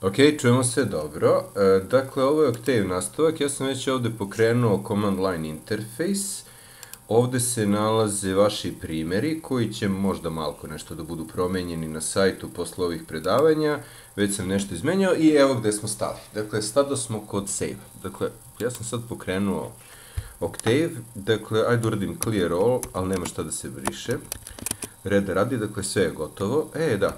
Ok, čujemo se dobro. Dakle, ovo je Octave nastavak. Ja sam već ovde pokrenuo command line interface. Ovde se nalaze vaši primeri koji će možda malko nešto da budu promenjeni na sajtu posle ovih predavanja. Već sam nešto izmenjao i evo gde smo stali. Dakle, sada smo kod save. Dakle, ja sam sad pokrenuo Octave. Dakle, ajde uradim clear all, ali nema šta da se briše. Reda radi, dakle, sve je gotovo. Da.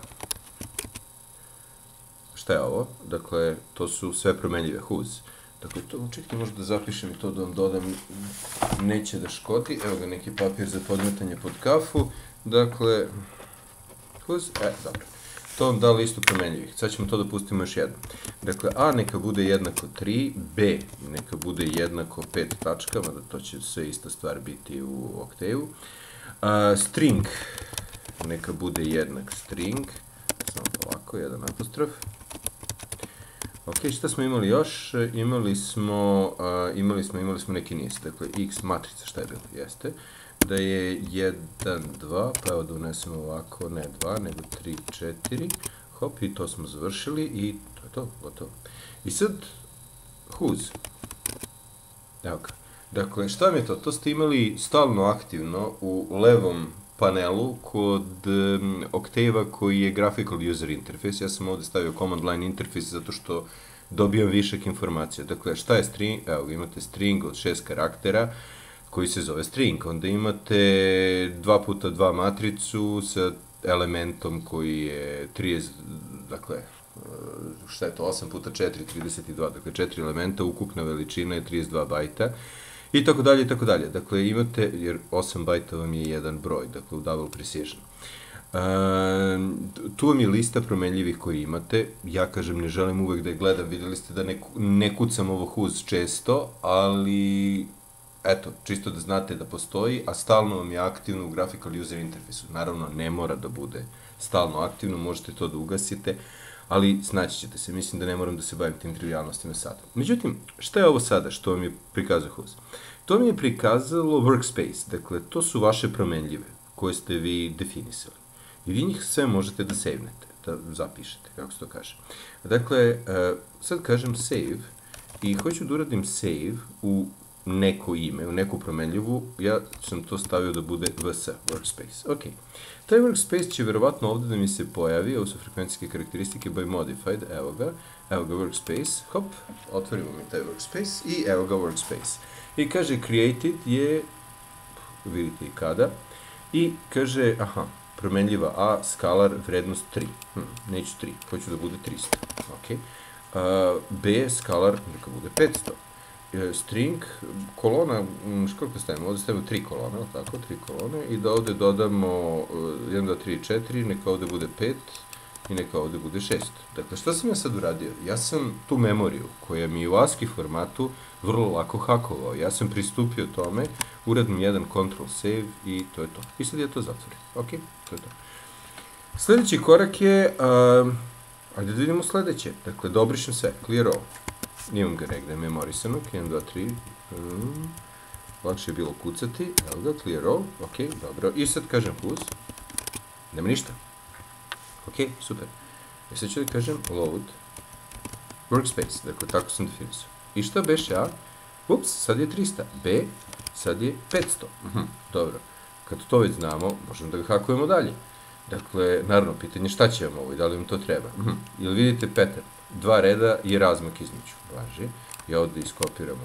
Šta je ovo? Dakle, to su sve promenljive who's. Dakle, to, čekajte, možda da zapišem i to da vam dodam, neće da škodi. Evo ga neki papir za podmetanje pod kafu. Dakle, who's, dobro. To vam da listu promenljivih. Sad ćemo to da pustimo još jedno. Dakle, A neka bude jednako 3, B neka bude jednako 5 tačka, mada to će sve ista stvar biti u Octave-u. String neka bude jednak string, samo ovako, jedan apostrof. Ok, šta smo imali još? Imali smo neki niz, dakle x matrica, šta je bilo? Jeste, da je 1, 2, pa evo da unesemo ovako, ne 2, nego 3, 4, hop, i to smo završili i to je to, gotovo. I sad, who's? Evo ga. Dakle, šta mi je to? To ste imali stalno aktivno u levom panelu kod Octave-a koji je Graphical User Interface. Ja sam ovde stavio Command Line Interface zato što dobijam višak informacija. Dakle, šta je string? Evo, imate string od 6 karaktera koji se zove string. Onda imate 2x2 matricu sa elementom koji je 30, dakle, šta je to, 8x4, 32, dakle 4 elementa, ukupna veličina je 32 bajta. I tako dalje, i tako dalje. Dakle, imate, jer 8 bajta vam je jedan broj, dakle, u double precision. Tu vam je lista promenljivih koji imate. Ja, kažem, ne želim uvek da je gledam. Videli ste da ne kucam ovo who's često, ali, eto, čisto da znate da postoji, a stalno vam je aktivno u Graphical User Interface-u. Naravno, ne mora da bude stalno aktivno, možete to da ugasite, ali snaći ćete se. Mislim da ne moram da se bavim tim trivialnostima sada. Međutim, šta je ovo sada što vam je prikazao who's? To mi je prikazalo workspace, dakle, to su vaše promenljive koje ste vi definisali. I vi njih sve možete da savenete, da zapišete, kako se to kaže. Dakle, sad kažem save i hoću da uradim save u neko ime, u neku promenljivu, ja sam to stavio da bude vs, workspace. Ok. Taj workspace će verovatno ovde da mi se pojavi, ovo su frekvencijske karakteristike by modified, evo ga workspace, hop, otvorimo mi taj workspace i evo ga workspace. I kaže created je, vidite i kada, i kaže, promenljiva A, skalar, vrednost 3. Neću 3, hoću da bude 300. Ok. B, skalar, neka bude 500. String, kolona, kako stavimo? Ovde stavimo 3 kolone, tako, 3 kolone, i da ovde dodamo 1, 2, 3, 4, neka ovde bude 5, i neka ovde bude 6. Dakle, šta sam ja sad uradio? Ja sam tu memoriju, koja mi je u ASCII formatu, vrlo lako hakovao. Ja sam pristupio tome, uradim jedan control save i to je to. I sad ja to zatvorim. Ok, to je to. Sledeći korak je, ajde da vidimo sledeće. Dakle, da obrišem sve, clear all. Imam ga negde memorisanog, 1, 2, 3, lakše je bilo kucati, evo ga, clear all, ok, dobro. I sad kažem who's, nema ništa. Ok, super. I sad ću da kažem load workspace, dakle, tako sam definisao. I šta beše A? Ups, sad je 300. B, sad je 500. Dobro. Kad to već znamo, možemo da ga hakujemo dalje. Dakle, naravno, pitanje šta će vam ovo i da li vam to treba. Ili vidite pattern? 2 reda je razmak između. Važi. Ja ovde iskopiram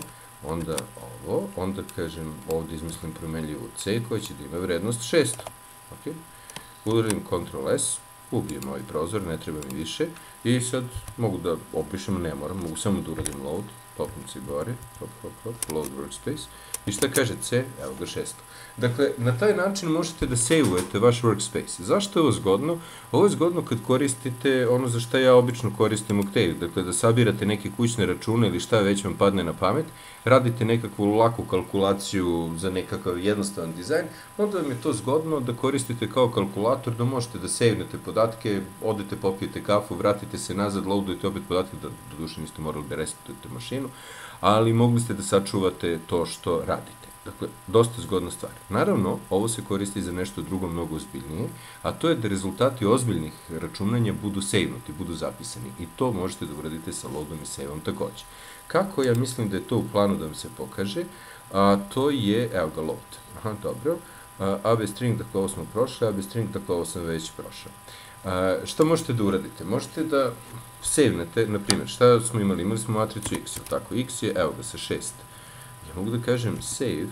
ovo, onda kažem, ovde izmislim promenljivu C koja će da ima vrednost 600. Ok. Udarim Ctrl S, ubijem ovaj prozor, ne treba mi više, i sad mogu da opišem, ne moram, mogu samo da uradim load, popnem se gore, load workspace, i šta kaže C? Evo ga 600. Dakle, na taj način možete da save-ujete vaš workspace. Zašto je ovo zgodno? Ovo je zgodno kad koristite ono za šta ja obično koristim Octave, dakle da sabirate neke kućne račune ili šta već vam padne na pamet, radite nekakvu laku kalkulaciju za nekakav jednostavan dizajn, onda vam je to zgodno da koristite kao kalkulator, da možete da save-nete podatke, odete, popijete kafu, vratite se nazad, loadujete opet podatke, doduše niste morali da resetujete mašinu, ali mogli ste da sačuvate to što radite. Dakle, dosta zgodna stvar. Naravno, ovo se koristi za nešto drugo mnogo ozbiljnije, a to je da rezultati ozbiljnih računanja budu sejvnuti, budu zapisani. I to možete da uradite sa loadom i save-om takođe. Kako? Ja mislim da je to u planu da vam se pokaže, a to je, evo ga, load. Aha, dobro. AB string, dakle, ovo smo prošli, AB string, dakle, ovo sam već prošao. Šta možete da uradite? Možete da sejvnete, na primjer, šta smo imali? Imali smo matricu x, ili tako? X je, evo ga, sa 6. Ja mogu da kažem save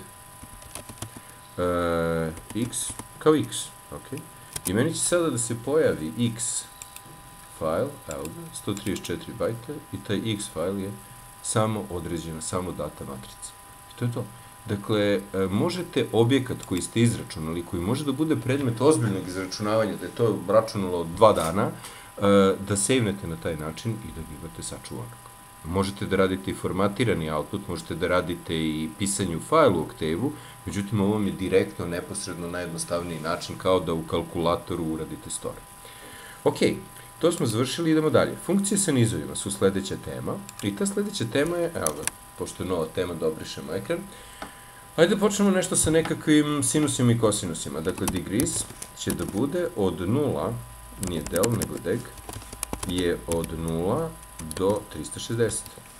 x kao x, ok? I meni će sada da se pojavi x file, evo ga, 134 bajta, i taj x file je samo određena, samo data matrica. I to je to. Dakle, možete objekat koji ste izračunali, koji može da bude predmet ozbiljnog izračunavanja, da je to računalo 2 dana, da sejvnete na taj način i da ga imate sačuvanog. Možete da radite i formatirani output, možete da radite i pisanje u fajlu u Octave-u, međutim, ovo vam je direktno, neposredno, najjednostavniji način, kao da u kalkulatoru uradite store. Ok, to smo završili, idemo dalje. Funkcije sa nizovima su sledeća tema, i ta sledeća tema je, evo ga, pošto je nova tema, da obrišemo ekran. Hajde da počnemo nešto sa nekakvim sinusima i kosinusima. Dakle, degrees će da bude od 0, nije del, nego deg, je od 0 do 360.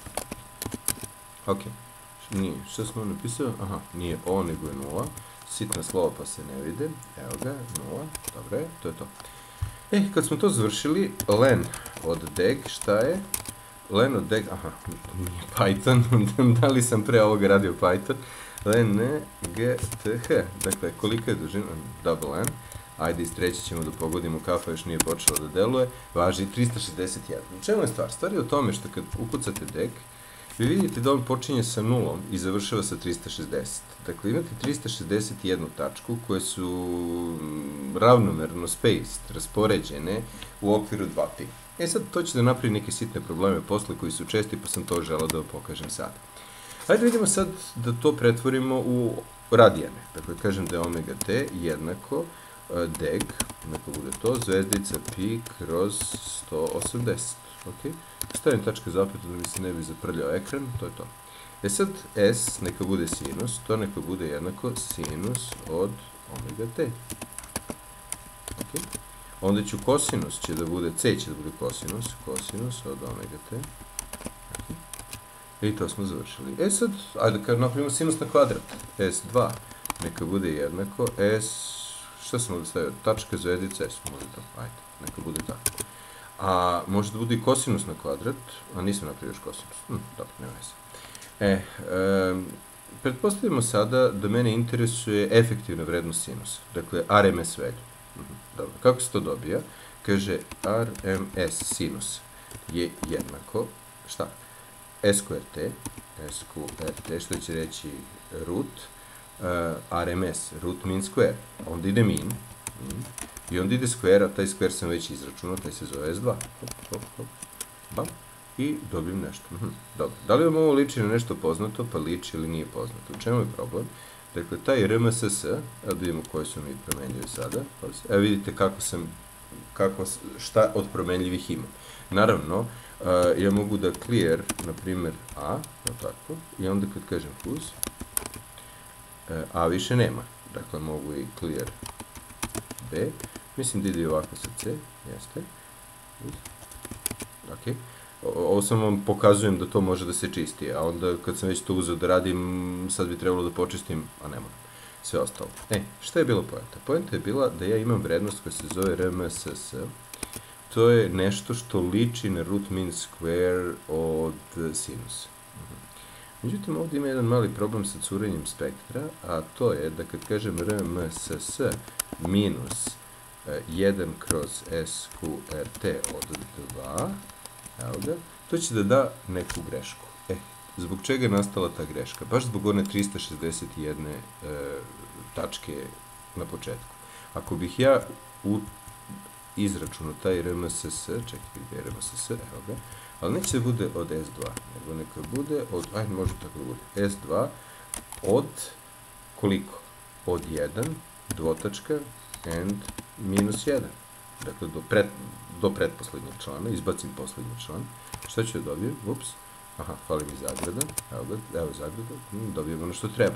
Ok, nije, što smo napisao? Aha, nije o, nego je 0. Sitna slova pa se ne vide. Evo ga, 0, dobro je, to je to. Kad smo to završili, len od deg, šta je? Len od deg, aha, nije Python, da li sam pre ovoga radio Python? Len, g, t, h, dakle, kolika je dužina, double n, ajde iz treće ćemo da pogodimo, kafa još nije počela da deluje, važi 361. U čemu je stvar? Stvar je o tome što kad ukucate deg, vi vidite da on počinje sa 0 i završava sa 360. Dakle, imate 361 tačku koje su ravnomerno spaced, raspoređene u okviru 2pi. Sad, to će da napravi neke sitne probleme posle koji su česti, pa sam to želao da vam pokažem sada. Hajde vidimo sad da to pretvorimo u radijane. Dakle, kažem da je omega t jednako deg, neka bude to, zvezdica pi kroz 180. Ok? Stavim tačka zapeta da mi se ne bi zaprljao ekran, to je to. Sad, s neka bude sinus, to neka bude jednako sinus od omega t. Ok? Onda ću kosinus će da bude, c će da bude kosinus od omega t. Ok? I to smo završili. Sad, ajde kad napravimo sinus na kvadrat, s2 neka bude jednako, šta sam ovdje stavio, tačka, zvezdica, s, može to, ajde, neka bude tako. A može da bude i kosinus na kvadrat, a nisam napravio još kosinus, dobro, nema veze. Pretpostavimo sada da mene interesuje efektivna vrednost sinusa, dakle RMS value. Dobro, kako se to dobija? Kaže RMS sinus je jednako, šta? SQRT, što će reći root, RMS, root mean square, onda ide mean, i onda ide square, a taj square sam već izračunao, taj se zove S2, bam, i dobijem nešto. Dobro, da li vam ovo liči na nešto poznato, pa liči ili nije poznato? U čemu je problem? Dakle, taj RMSS, evo da vidimo koje su mi promenljive sada, evo vidite šta od promenljivih imam. Naravno, ja mogu da clear, na primjer, A, tako, i onda kad kažem whose, A više nema. Dakle, mogu i clear B, mislim da ide ovako sa C, jeste. Ok. Ovo sam vam pokazujem da to može da se čisti, a onda kad sam već to uzeo da radim, sad bi trebalo da počistim, a ne moram. Sve ostalo. Šta je bila poenta? Poenta je bila da ja imam vrednost koja se zove RMSS. To je nešto što liči na root mean square od sinusa. Međutim, ovdje ima jedan mali problem sa curenjem spektra, a to je da kad kažem RMSS minus 1 kroz SQRT od 2, evo ga, to će da da neku grešku. Zbog čega je nastala ta greška? Baš zbog one 361 tačke na početku. Ako bih ja izračunao taj RMSS, čekaj gdje je RMSS, evo ga, ali neće da bude od S2, nego neka bude od, ajde može tako da bude, S2 od koliko? Od 1, dvotačka, and minus 1. Dakle, do pretposlednjeg člana, izbacim poslednji član. Šta ću da dobijem? Ups, aha, fali mi zagrada, evo zagrada, dobijem ono što treba.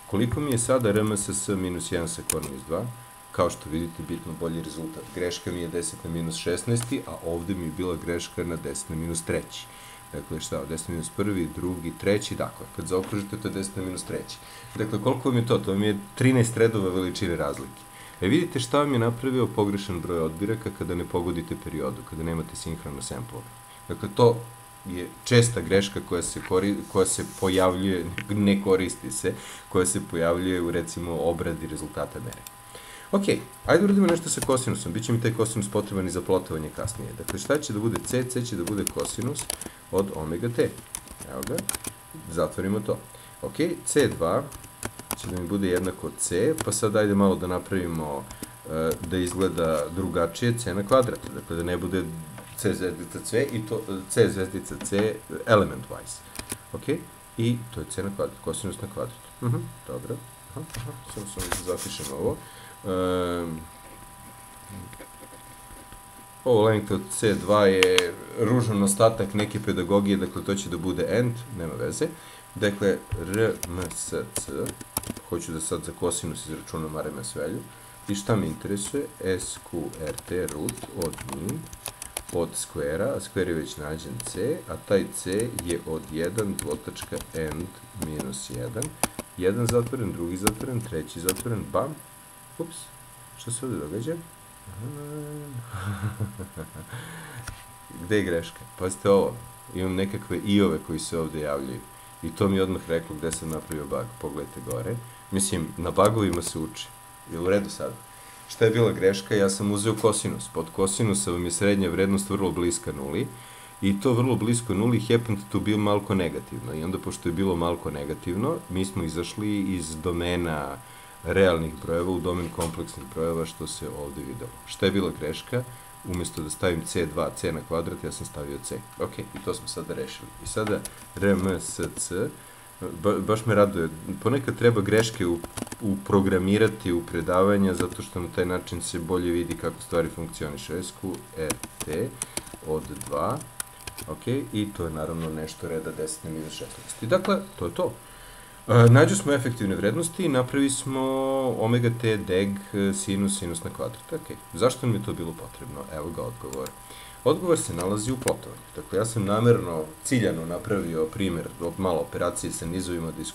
Koliko mi je sada RMSS minus 1 sa konom iz 2? Kao što vidite, bitno bolji rezultat. Greška mi je 10 na minus 16, a ovde mi je bila greška na 10 na minus 3. Dakle, šta, 10 na minus 1, drugi, treći, dakle, kad zaokružite, to je 10 na minus 3. Dakle, koliko vam je to? To vam je 13 redova veličine razlike. Vidite šta vam je napravio pogrešan broj odbiraka kada ne pogodite periodu, kada nemate sinhrono samplovanje. Dakle, to je česta greška koja se pojavljuje, ne koristi se, koja se pojavljuje u, recimo, obradi rezultata mere. Ok, ajde uradimo nešto sa kosinusom. Biće mi taj kosinus potreban i za plotovanje kasnije. Dakle, šta će da bude c? C će da bude kosinus od omega t. Evo ga, zatvorimo to. Ok, c2 će da mi bude jednako c, pa sad ajde malo da napravimo da izgleda drugačije c na kvadrat. Dakle, da ne bude c zvezdica c i to c zvezdica c element wise. Ok, i to je c na kvadrat, kosinus na kvadrat. Dobro, samo da zapišem ovo. Ovo length od C2 je ružan ostatak neke pedagogije, dakle to će da bude end, nema veze. Dakle, RMSC, hoću da sad za kosinus izračunam RMS value, i šta me interesuje? SQRT root od min, od square-a, a square je već nađen C, a taj C je od 1 dvotačka end minus 1, jedan zatvoren, drugi zatvoren, treći zatvoren, bam, ups, što se ovdje događa? Gde je greška? Pazite ovo, imam nekakve i-ove koji se ovdje javljaju i to mi je odmah reklo gde sam napravio bug, pogledajte gore. Mislim, na bugovima se uči. Je u redu sad? Šta je bila greška? Ja sam uzeo kosinus. Pod kosinusa vam je srednja vrednost vrlo bliska nuli i to vrlo blisko nuli happened to be malko negativno. I onda, pošto je bilo malko negativno, mi smo izašli iz domena realnih brojeva u domen kompleksnih brojeva, što se ovdje videlo. Šta je bila greška? Umjesto da stavim c2, c na kvadrat, ja sam stavio c. Ok, i to smo sada rešili. I sada RMSC, baš me raduje, ponekad treba greške uprogramirati u predavanja, zato što na taj način se bolje vidi kako stvari funkcionišu. SQRT od 2, ok, i to je naravno nešto reda 10 na minus 16. I dakle, to je to. Nađu smo efektivne vrednosti i napravi smo omega t deg sinus na kvadrat. Ok, zašto nam je to bilo potrebno? Evo ga odgovor. Odgovor se nalazi u plotovanju. Dakle, ja sam namerno, ciljano napravio primjer od malo operacije sa nizovima da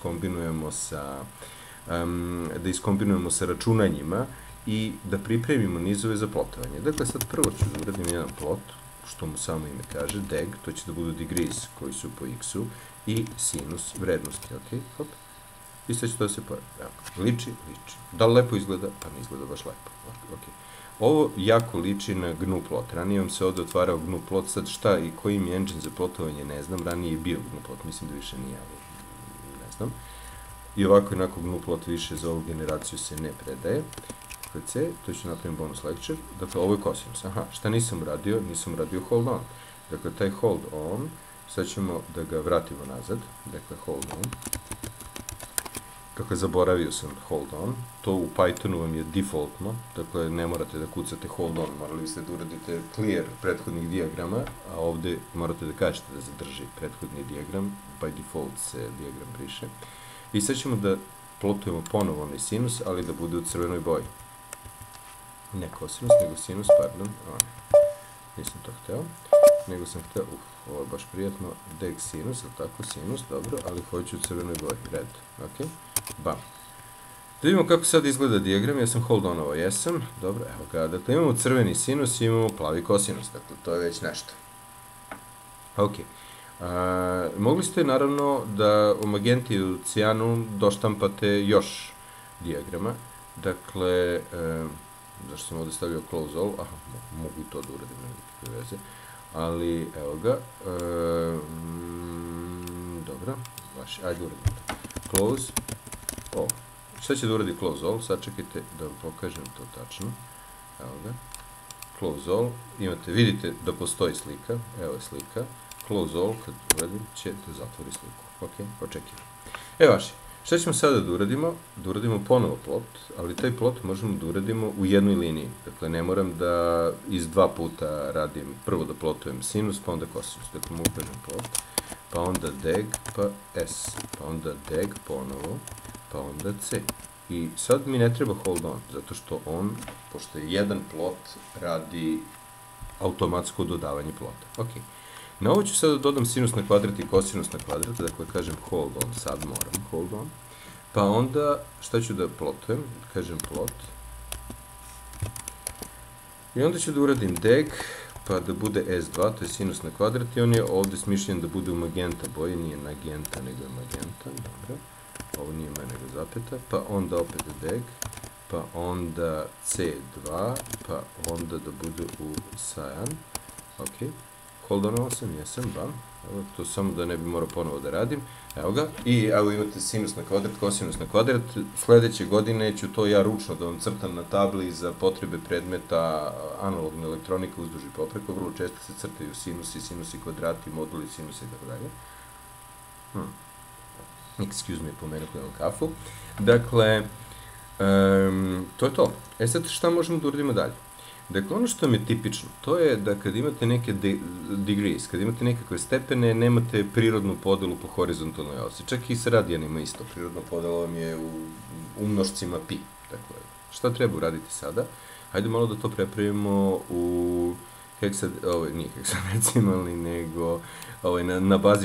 iskombinujemo sa računanjima i da pripremimo nizove za plotovanje. Dakle, sad prvo ću da uradim jedan plot, što mu samo ime kaže, deg, to će da budu degrees koji su po x-u, i sinus vrednosti, ok, hop. I sad će to da se pojavi. Liči. Da li lepo izgleda? Pa ne izgleda baš lepo. Ok. Ovo jako liči na GNU plot. Ranije vam se ovdje otvarao GNU plot, sad šta i koji mi engine za plotovanje ne znam, ranije je bio GNU plot, mislim da više nije, ali ne znam. I ovako jednako GNU plot više za ovu generaciju se ne predaje. Dakle, C, to ću napravim bonus lecture. Dakle, ovo je cosinus. Aha, šta nisam uradio? Nisam uradio hold on. Dakle, taj hold on, sad ćemo da ga vratimo nazad. Dakle, hold on. Dakle, zaboravio sam hold on. To u Pythonu vam je defaultno. Dakle, ne morate da kucate hold on. Morali ste da uradite clear prethodnih dijagrama, a ovde morate da kažete da zadrži prethodni dijagram. By default se dijagram briše. I sad ćemo da plotujemo ponovo onaj sinus, ali da bude u crvenoj boji. Ne kosinus, nego sinus, pardon. Nisam to hteo. Nego sam hteo, ovo je baš prijatno, deg sinus, ali tako, sinus, dobro, ali hoću u crvenoj boji, red, ok, bam. Da vidimo kako sad izgleda dijagram, ja sam hold on ovo, jesam, dobro, evo ga, dakle imamo crveni sinus i imamo plavi kosinus, dakle to je već nešto. Ok, mogli ste naravno da u magenti i u cijanu doštampate još dijagrama, dakle, zašto sam ovdje stavio close all, aha, mogu to da uradim, nema nikakve veze. Ali, evo ga, dobro, ajde uradimo to. Close all. Šta će da uradi close all? Sad čekajte da vam pokažem to tačno. Evo ga. Close all. Imate, vidite da postoji slika. Evo je slika. Close all, kad uradim, će da zatvori sliku. Ok, očekajmo. Evo vaši. Šta ćemo sada da uradimo? Da uradimo ponovo plot, ali taj plot možemo da uradimo u jednoj liniji. Dakle, ne moram da iz dva puta radim, prvo da plotujem sinus, pa onda kosinus. Dakle, mogu kažem plot, pa onda deg, pa s, pa onda deg ponovo, pa onda c. I sad mi ne treba hold on, zato što on, pošto je jedan plot, radi automatsko dodavanje plota. Ok. Na ovo ću sada da dodam sinus na kvadrat i kosinus na kvadrat, dakle kažem hold on, sad moram hold on. Pa onda, šta ću da plotujem? Kažem plot. I onda ću da uradim deg, pa da bude S2, to je sinus na kvadrat, i on je ovde smišljen da bude u magenta boji, nije magenta, nego je magenta, dobro. Ovo nije me nego zapeta, pa onda opet deg, pa onda C2, pa onda da bude u sajan, ok. Holdonovao sam, jesam, bam, evo, to samo da ne bi morao ponovo da radim, evo ga, i evo imate sinus na kvadrat, kosinus na kvadrat, sledeće godine ću to ja ručno da vam crtam na tabli za potrebe predmeta analogna elektronika uzduž i popreko, vrlo često se crtaju sinusi, kvadrati, moduli, sinusi i tako dalje. Excuse me, pomenuo imam kafu. Dakle, to je to. E sad, šta možemo da uradimo dalje? Dakle, ono što mi je tipično, to je da kad imate neke degrees, kad imate nekakve stepene, nemate prirodnu podelu po horizontalnoj osi. Čak i sa radijanima isto. Prirodna podela vam je u mnošcima pi. Dakle, šta treba uraditi sada? Hajde malo da to prepravimo u nije heksadecimalni, nego na bazi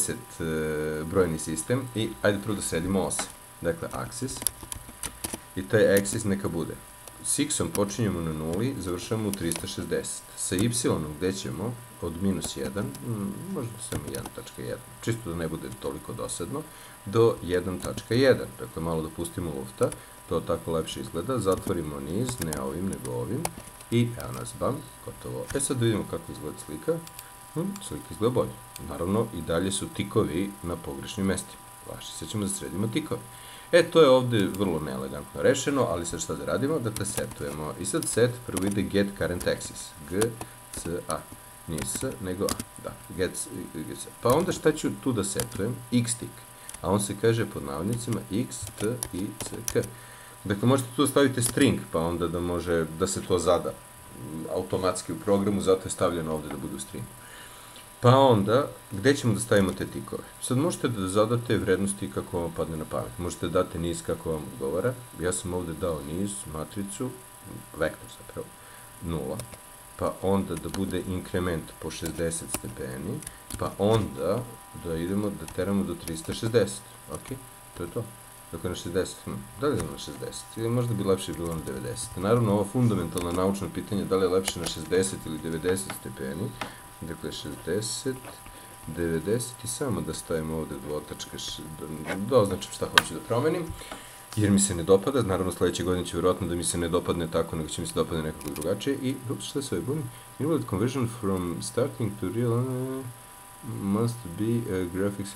60 brojni sistem. I hajde prvo da sredimo ose. Dakle, axis. I taj axis neka bude. S x-om počinjemo na nuli, završamo u 360. Sa y-om gde ćemo od -1, možda samo 1.1, čisto da ne bude toliko dosadno, do 1.1. Dakle, malo da pustimo lufta, to tako lepše izgleda, zatvorimo niz, ne ovim, nego ovim, i evo nas, bam, gotovo. E sad vidimo kako izgleda slika. Slika izgleda bolje. Naravno, i dalje su tikovi na pogrešnim mestima. Vaši, sad ćemo da sredimo tikove. E, to je ovde vrlo neelegantno rešeno, ali sad šta da radimo? Dakle, setujemo. I sad set prvo ide get current axis. G, C, A. Nije S, nego A. Da, get C. Pa onda šta ću tu da setujem? X tik. A on se kaže pod navodnicima X, T, I, C, K. Dakle, možete tu da stavite string, pa onda da može da se to zada automatski u programu, zato je stavljeno ovde da bude u stringu. Pa onda, gde ćemo da stavimo te tikove? Sad možete da zadate vrednosti kako vam padne na pamet. Možete da date niz kako vam odgovara. Ja sam ovde dao niz, matricu, vektor zapravo, 0. Pa onda da bude inkrement po 60 stepeni. Pa onda da idemo da teramo do 360. Ok, to je to. Dakle, na 60. Da li je na 60? Ili možda bi lepše bilo na 90. Naravno, ovo fundamentalno naučno pitanje da li je lepše na 60 ili 90 stepeni. Dakle, 60, 90 i samo da stavimo ovde dvotačka, da označim šta hoću da promenim, jer mi se ne dopada, naravno sledeće godine će vjerojatno da mi se ne dopadne tako, nego će mi se dopadne nekako drugačije i šta se ovaj buni? Invalid conversion from starting to real must be graphics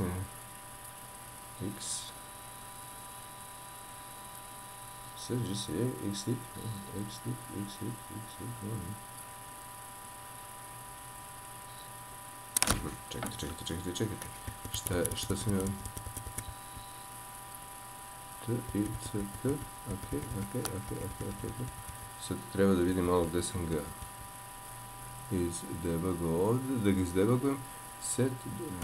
x sad GCA, xlip, Čekajte. Šta sam ja... T, I, C, K, ok. Sad treba da vidim malo gde sam ga izdebagovao ovde, da ga izdebagujem. Set...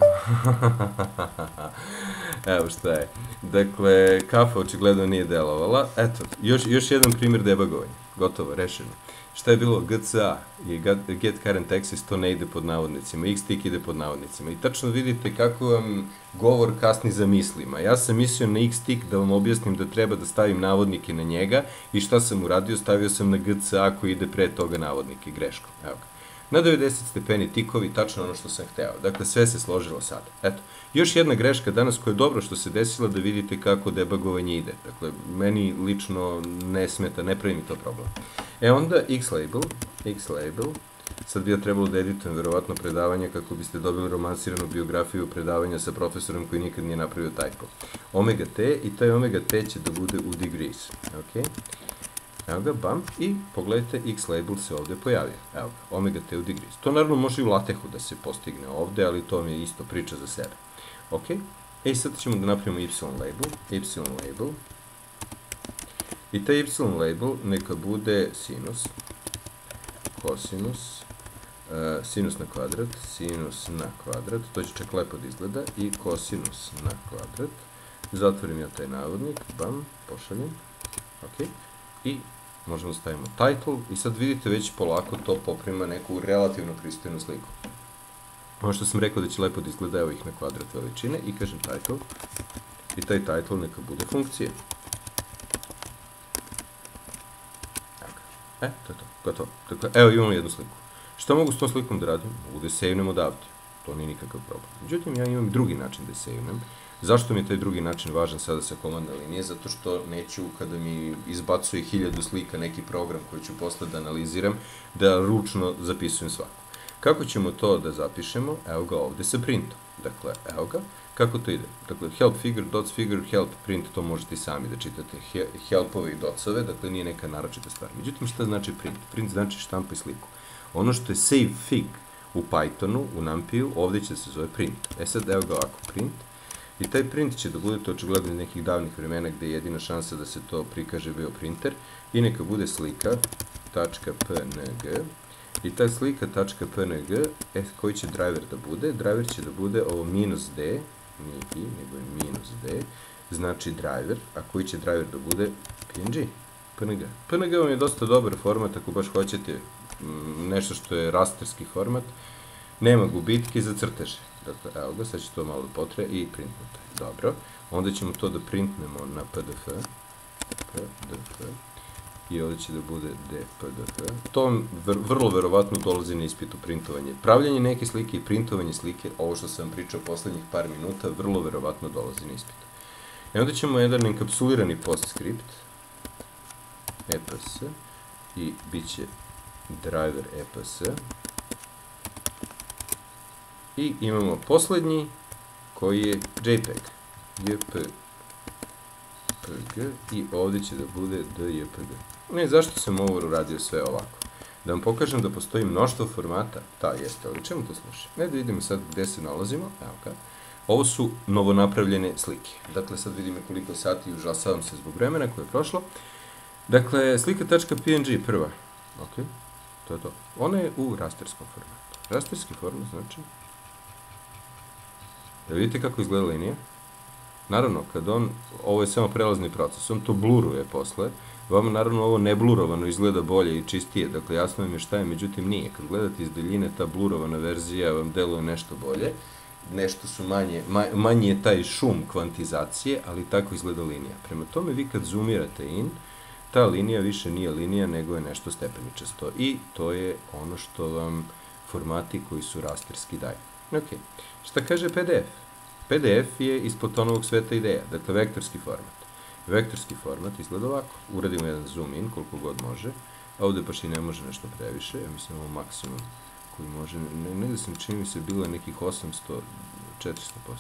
Evo šta je. Dakle, kafa očigledno nije delovala. Eto, još jedan primjer debagovanja. Gotovo, rešeno. Šta je bilo GCA i get current axis, to ne ide pod navodnicima, x-tik ide pod navodnicima. I tačno vidite kako vam govor kasni za mislima. Ja sam mislio na x-tik da vam objasnim da treba da stavim navodnike na njega i šta sam uradio, stavio sam na GCA koji ide pre toga navodnike, greškom. Evo ga. Na 90 stepeni tikovi, tačno ono što sam hteo. Dakle, sve se složilo sada. Eto, još jedna greška danas koja je dobro što se desila da vidite kako debagovanje ide. Dakle, meni lično ne smeta, ne pravi mi to problem. E onda X-label, sad bi ja trebalo da editujem verovatno predavanje kako biste dobili romansiranu biografiju predavanja sa profesorom koji nikad nije napravio typo. Omega t i taj omega t će da bude u degrees. Ok? Evo ga, bam, i pogledajte, X-label se ovde pojavio. Evo ga, omega t u degrees. To naravno može i u latehu da se postigne ovde, ali to mi je isto priča za sebe. Ok? I sad ćemo da napravimo Y-label. I taj Y-label neka bude sinus, kosinus, sinus na kvadrat, to će čak lepo da izgleda, i kosinus na kvadrat, Zatvorim ja taj navodnik, bam, pošaljem, ok, i možemo stavimo title i sad vidite već polako to poprima neku relativno pristojnu sliku. Ono što sam rekao da će lepo da izgleda, evo ih na kvadrat veličine i kažem title i taj title neka bude funkcija. To je to, gotovo. Dakle, evo imamo jednu sliku. Šta mogu s tom slikom da radim? Mogu da je savenem odavde. To nije nikakav problem. Međutim, ja imam drugi način da je savenem. Zašto mi je taj drugi način važan sada sa komandne linije? Zato što neću, kada mi izbacuje 1000 slika neki program koji ću posle da analiziram, da ručno zapisujem svaku. Kako ćemo to da zapišemo? Evo ga ovde sa printom. Dakle, evo ga. Kako to ide? Dakle, help figure, dots figure, help print, to možete i sami da čitate helpove i dotsove, dakle nije neka naročita stvar. Međutim, šta znači print? Print znači štampaj sliku. Ono što je save fig u Pythonu, u NumPy-u, ovde će se zove print. E sad, evo ga ovako, print. I taj print će da bude to očigledno iz nekih davnih vremena gde je jedina šansa da se to prikaže bio printer i neka bude slika.png i ta slika.png, koji će driver da bude? Driver će da bude ovo -d, nije i, nego je -d, znači driver, a koji će driver da bude? PNG. PNG vam je dosta dobar format ako baš hoćete nešto što je rasterski format, nema gubitke za crteže. Dakle, evo ga, sad će to malo da potre i printnuto. Dobro, onda ćemo to da printnemo na PDF, i ovdje će da bude dpdf. To vam vrlo verovatno dolazi na ispitu printovanje. Pravljanje neke slike i printovanje slike, ovo što sam vam pričao poslednjih par minuta, vrlo verovatno dolazi na ispitu. I onda ćemo jedan enkapsulirani postscript, eps, i bit će driver eps, i imamo poslednji, koji je JPEG, jpg, i ovdje će da bude djpg. Ne, zašto sam ovo uradio sve ovako? Da vam pokažem da postoji mnoštvo formata. Da, jeste, ali čemu to služi? Ne, da vidimo sad gde se nalazimo. Evo ga. Ovo su novonapravljene slike. Dakle, sad vidimo koliko sati i užasavam se zbog vremena koje je prošlo. Dakle, slika.png prva. Ok, to je to. Ona je u rasterskom formatu. Rasterski format znači... Da vidite kako izgleda linija? Naravno, kad ovo je samo prelazni proces, on to bluruje posle, vama naravno ovo ne blurovano izgleda bolje i čistije, dakle jasno vam je šta je, međutim nije. Kad gledate iz daljine, ta blurovana verzija vam deluje nešto bolje, nešto su manji je taj šum kvantizacije, ali tako izgleda linija. Prema tome, vi kad zoomirate in, ta linija više nije linija, nego je nešto stepeničasto i to je ono što vam formati koji su rasterski daju. Ok, šta kaže PDF? PDF je iz Platonovog sveta ideja, dakle vektorski format. Vektorski format izgleda ovako. Uradimo jedan zoom in koliko god može. A ovde baš i ne može nešto previše. Ja mislim ovo maksimum koji može. Negde sam čini mi se bilo nekih 800, 400%.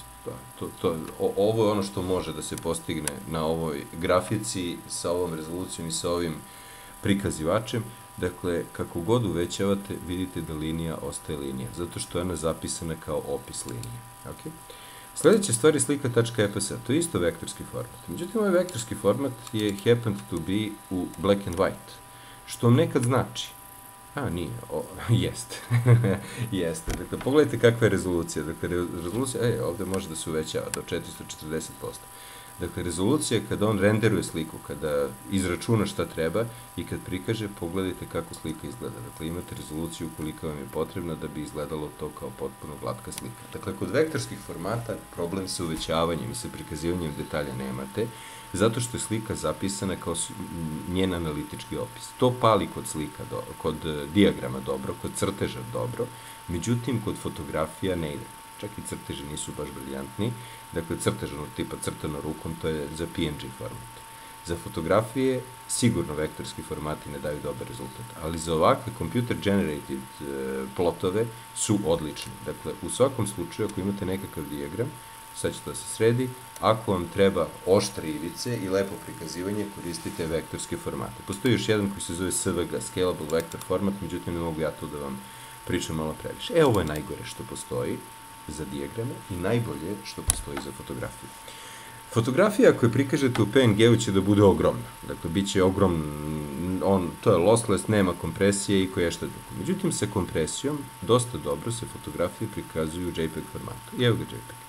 Da, ovo je ono što može da se postigne na ovoj grafici sa ovom rezolucijom i sa ovim prikazivačem. Dakle, kako god uvećavate, vidite da linija ostaje linija, zato što je ona zapisana kao opis linije. Ok? Sledeća stvar je slika.eps, to je isto vektorski format. Međutim, ovaj vektorski format je happened to be u black and white, što vam nekad znači. A, nije, jeste. Jeste. Dakle, pogledajte kakva je rezolucija. Dakle, rezolucija, ovde može da se uvećava do 440%. Dakle, rezolucija kada on renderuje sliku, kada izračuna šta treba i kad prikaže, pogledajte kako slika izgleda. Dakle, imate rezoluciju koliko vam je potrebna da bi izgledalo to kao potpuno glatka slika. Dakle, kod vektorskih formata problem sa uvećavanjem i sa prikazivanjem detalja nemate, zato što je slika zapisana kao njen analitički opis. To pali kod slika, kod dijagrama dobro, kod crteža dobro, međutim, kod fotografija ne ide. Čak i crteži nisu baš briljantni. Dakle, crtež onog tipa crtano rukom, to je za PNG format. Za fotografije sigurno vektorski formati ne daju dobar rezultat, ali za ovakve computer generated plotove su odlični. Dakle, u svakom slučaju, ako imate nekakav dijagram, sad će to da se sredi, ako vam treba oštre ivice i lepo prikazivanje, koristite vektorske formate. Postoji još jedan koji se zove SVG, Scalable Vector Format, međutim ne mogu ja to da vam pričam malo previše. Ovo je najgore što postoji za dijagrame i najbolje što postoji za fotografiju. Fotografija koju prikažete u PNG-u će da bude ogromna. Dakle, bit će to je lossless, nema kompresije i koje šta drugo. Međutim, sa kompresijom dosta dobro se fotografije prikazuju u JPEG formatu. I evo ga JPEG.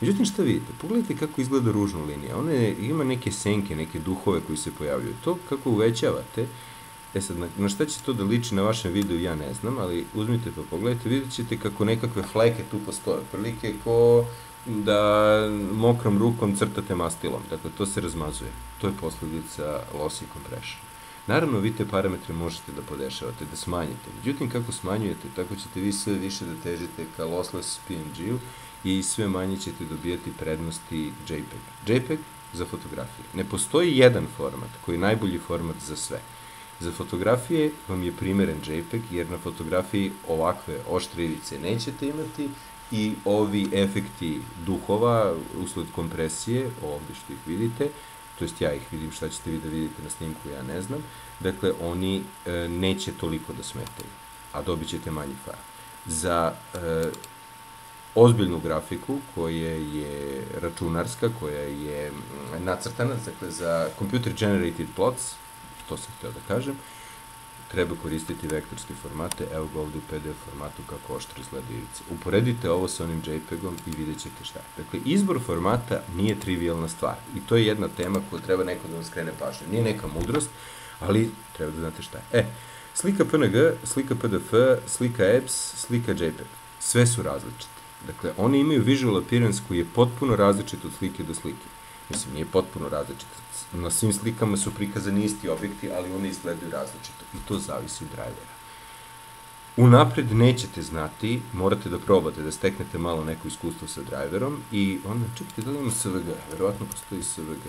Međutim, šta vidite? Pogledajte kako izgleda ružna linija. Ona ima neke senke, neke duhove koji se pojavljuju. To kako uvećavate, sad, na šta će to da liči na vašem videu, ja ne znam, ali uzmite pa pogledajte, vidjet ćete kako nekakve fleke tu postoje. Prilike ko da mokrom rukom crtate mastilom. Dakle, to se razmazuje. To je posledica lossy compression. Naravno, vi te parametre možete da podešavate, da smanjite. Međutim, kako smanjujete, tako ćete vi sve više da težite ka lossless PNG-u i sve manje ćete dobijati prednosti JPEG. JPEG za fotografije. Ne postoji jedan format koji je najbolji format za sve. Za fotografije vam je primeren JPEG, jer na fotografiji ovakve oštre ivice nećete imati i ovi efekti duhova usled kompresije, ovde što ih vidite, to jest ja ih vidim, šta ćete vi da vidite na snimku, ja ne znam, dakle, oni neće toliko da smetaju, a dobit ćete manji file. Za ozbiljnu grafiku, koja je računarska, koja je nacrtana, dakle, za computer generated plots, to sam htio da kažem, treba koristiti vektorske formate, evo ga ovde u PDF formatu kako oštro izgleda ivice. Uporedite ovo sa onim JPEG-om i vidjet ćete šta je. Dakle, izbor formata nije trivialna stvar i to je jedna tema koju treba neko da vam skrene pažnju. Nije neka mudrost, ali treba da znate šta je. Slika PNG, slika PDF, slika EPS, slika JPEG. Sve su različite. Dakle, oni imaju visual appearance koji je potpuno različit od slike do slike. Mislim, nije potpuno različit. Na svim slikama su prikazani isti objekti, ali one izgledaju različito. I to zavisi od drivera. Unapred nećete znati, morate da probate, da steknete malo neko iskustvo sa driverom i onda, čekajte, da li ima SVG? Verovatno postoji SVG.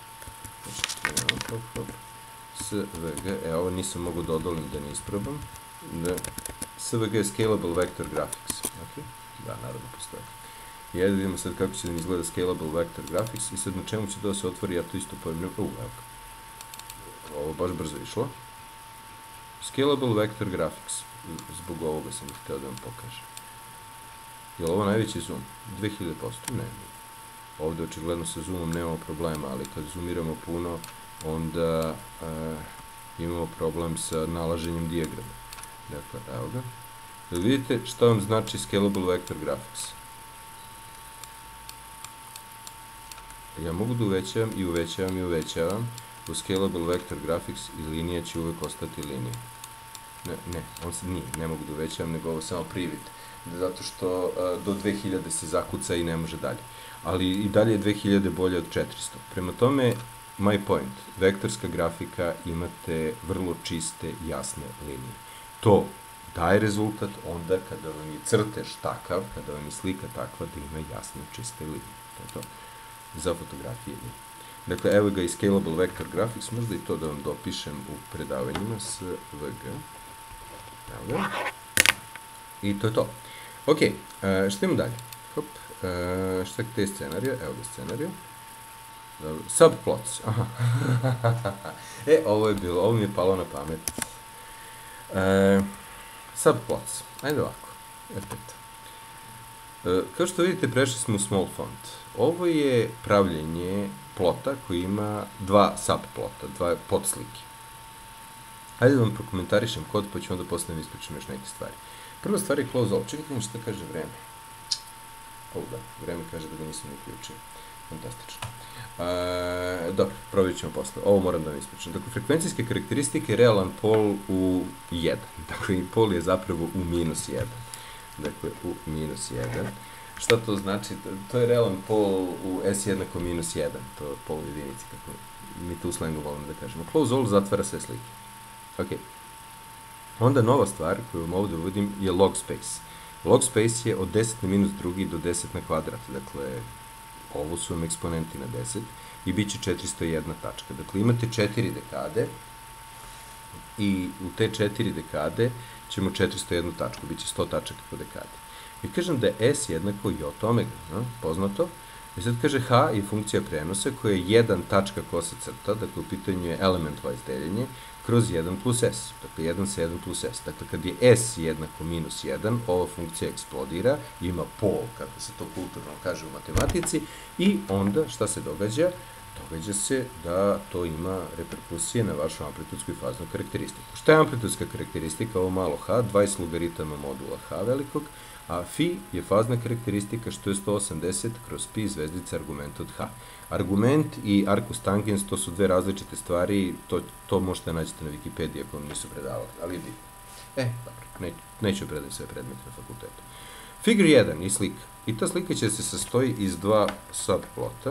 SVG, ovo nisam mogu da odolim da ne isprobam. SVG je Scalable Vector Graphics. Da, naravno postoji. I ajde vidimo sad kako će da mi izgleda Scalable Vector Graphics i sad na čemu će da se otvori, ja to isto pojemljam. Evo ga. Ovo baš brzo išlo. Scalable Vector Graphics. Zbog ovoga sam htio da vam pokažem. Je li ovo najveći zoom? 2000%? Ne. Ovde očigledno sa zoomom nemamo problema, ali kad zoomiramo puno, onda imamo problem sa nalaženjem dijagrama. Dakle, evo ga. Da vidite šta vam znači Scalable Vector Graphics. Ja mogu da uvećavam i uvećavam i uvećavam. U Scalable Vector Graphics i linija će uvek ostati linija. Ne, on se nije, ne mogu da uvećavam, nego ovo samo privid. Zato što do 2000 se zakuca i ne može dalje. Ali i dalje je 2000 bolje od 400. Prema tome, my point, vektorska grafika, imate vrlo čiste, jasne linije. To daje rezultat onda kada vam je crtež takav, kada vam je slika takva da ima jasne, čiste linije. To je to. Za fotografije. Dakle, evo ga i Scalable Vector Graphics, možda i to da vam dopišem u predavanjima, SVG. Evo ga. I to je to. Ok, šta imamo dalje? Hop, šta je scenario? Evo ga scenario. Subplots, aha. Ovo mi je palo na pamet. Subplots, ajde ovako, F5. Kao što vidite, prešli smo u small font. Ovo je pravljenje plota koji ima dva subplota, dva podslike. Hajde da vam prokomentarišem kod, pa ću onda posle ispričam još neke stvari. Prva stvar je close all. Čekajte mi šta kaže vreme. Da, vreme kaže da ga nisam uključio. Fantastično. Dobro, provjerit ćemo posle. Ovo moram da vam ispričam. Dakle, frekvencijske karakteristike, realan pol u 1. Dakle, pol je zapravo u -1. Dakle, u -1. Šta to znači? To je realan pol u S jednako -1. To je pol jedinici, kako mi to u slengu volimo da kažemo. Close all zatvara sve slike. Ok. Onda nova stvar koju vam ovde uvodim je log space. Log space je od 10 na -2 do 10 na kvadrat. Dakle, ovo su vam eksponenti na 10 i bit će 401 tačka. Dakle, imate 4 dekade i u te 4 dekade ćemo 401 tačku, bit će 100 tačaka po dekadi. I kažem da je S jednako j od omega, poznato. I sad kaže H je funkcija prenosa koja je 1 tačka kosa crta, dakle u pitanju je element-wise deljenje, kroz 1 plus S. Dakle, 1 sa 1 plus S. Dakle, kad je S jednako -1, ova funkcija eksplodira, ima pol, kako se to kulturno kaže u matematici, i onda šta se događa? Događa se da to ima reperkusije na vašu amplitudsku i faznu karakteristiku. Šta je amplitudska karakteristika? Ovo malo h, 20 logaritama modula h velikog, A phi je fazna karakteristika što je 180 kroz pi zvezdica argumenta od h. Argument i arcus tangens to su dve različite stvari, to možete nađete na Wikipediji ako vam nisu predavali, ali je bitno. Dobro, neću predati sve predmete na fakultetu. Figure 1 i slika. I ta slika će se sastoji iz dva subplota.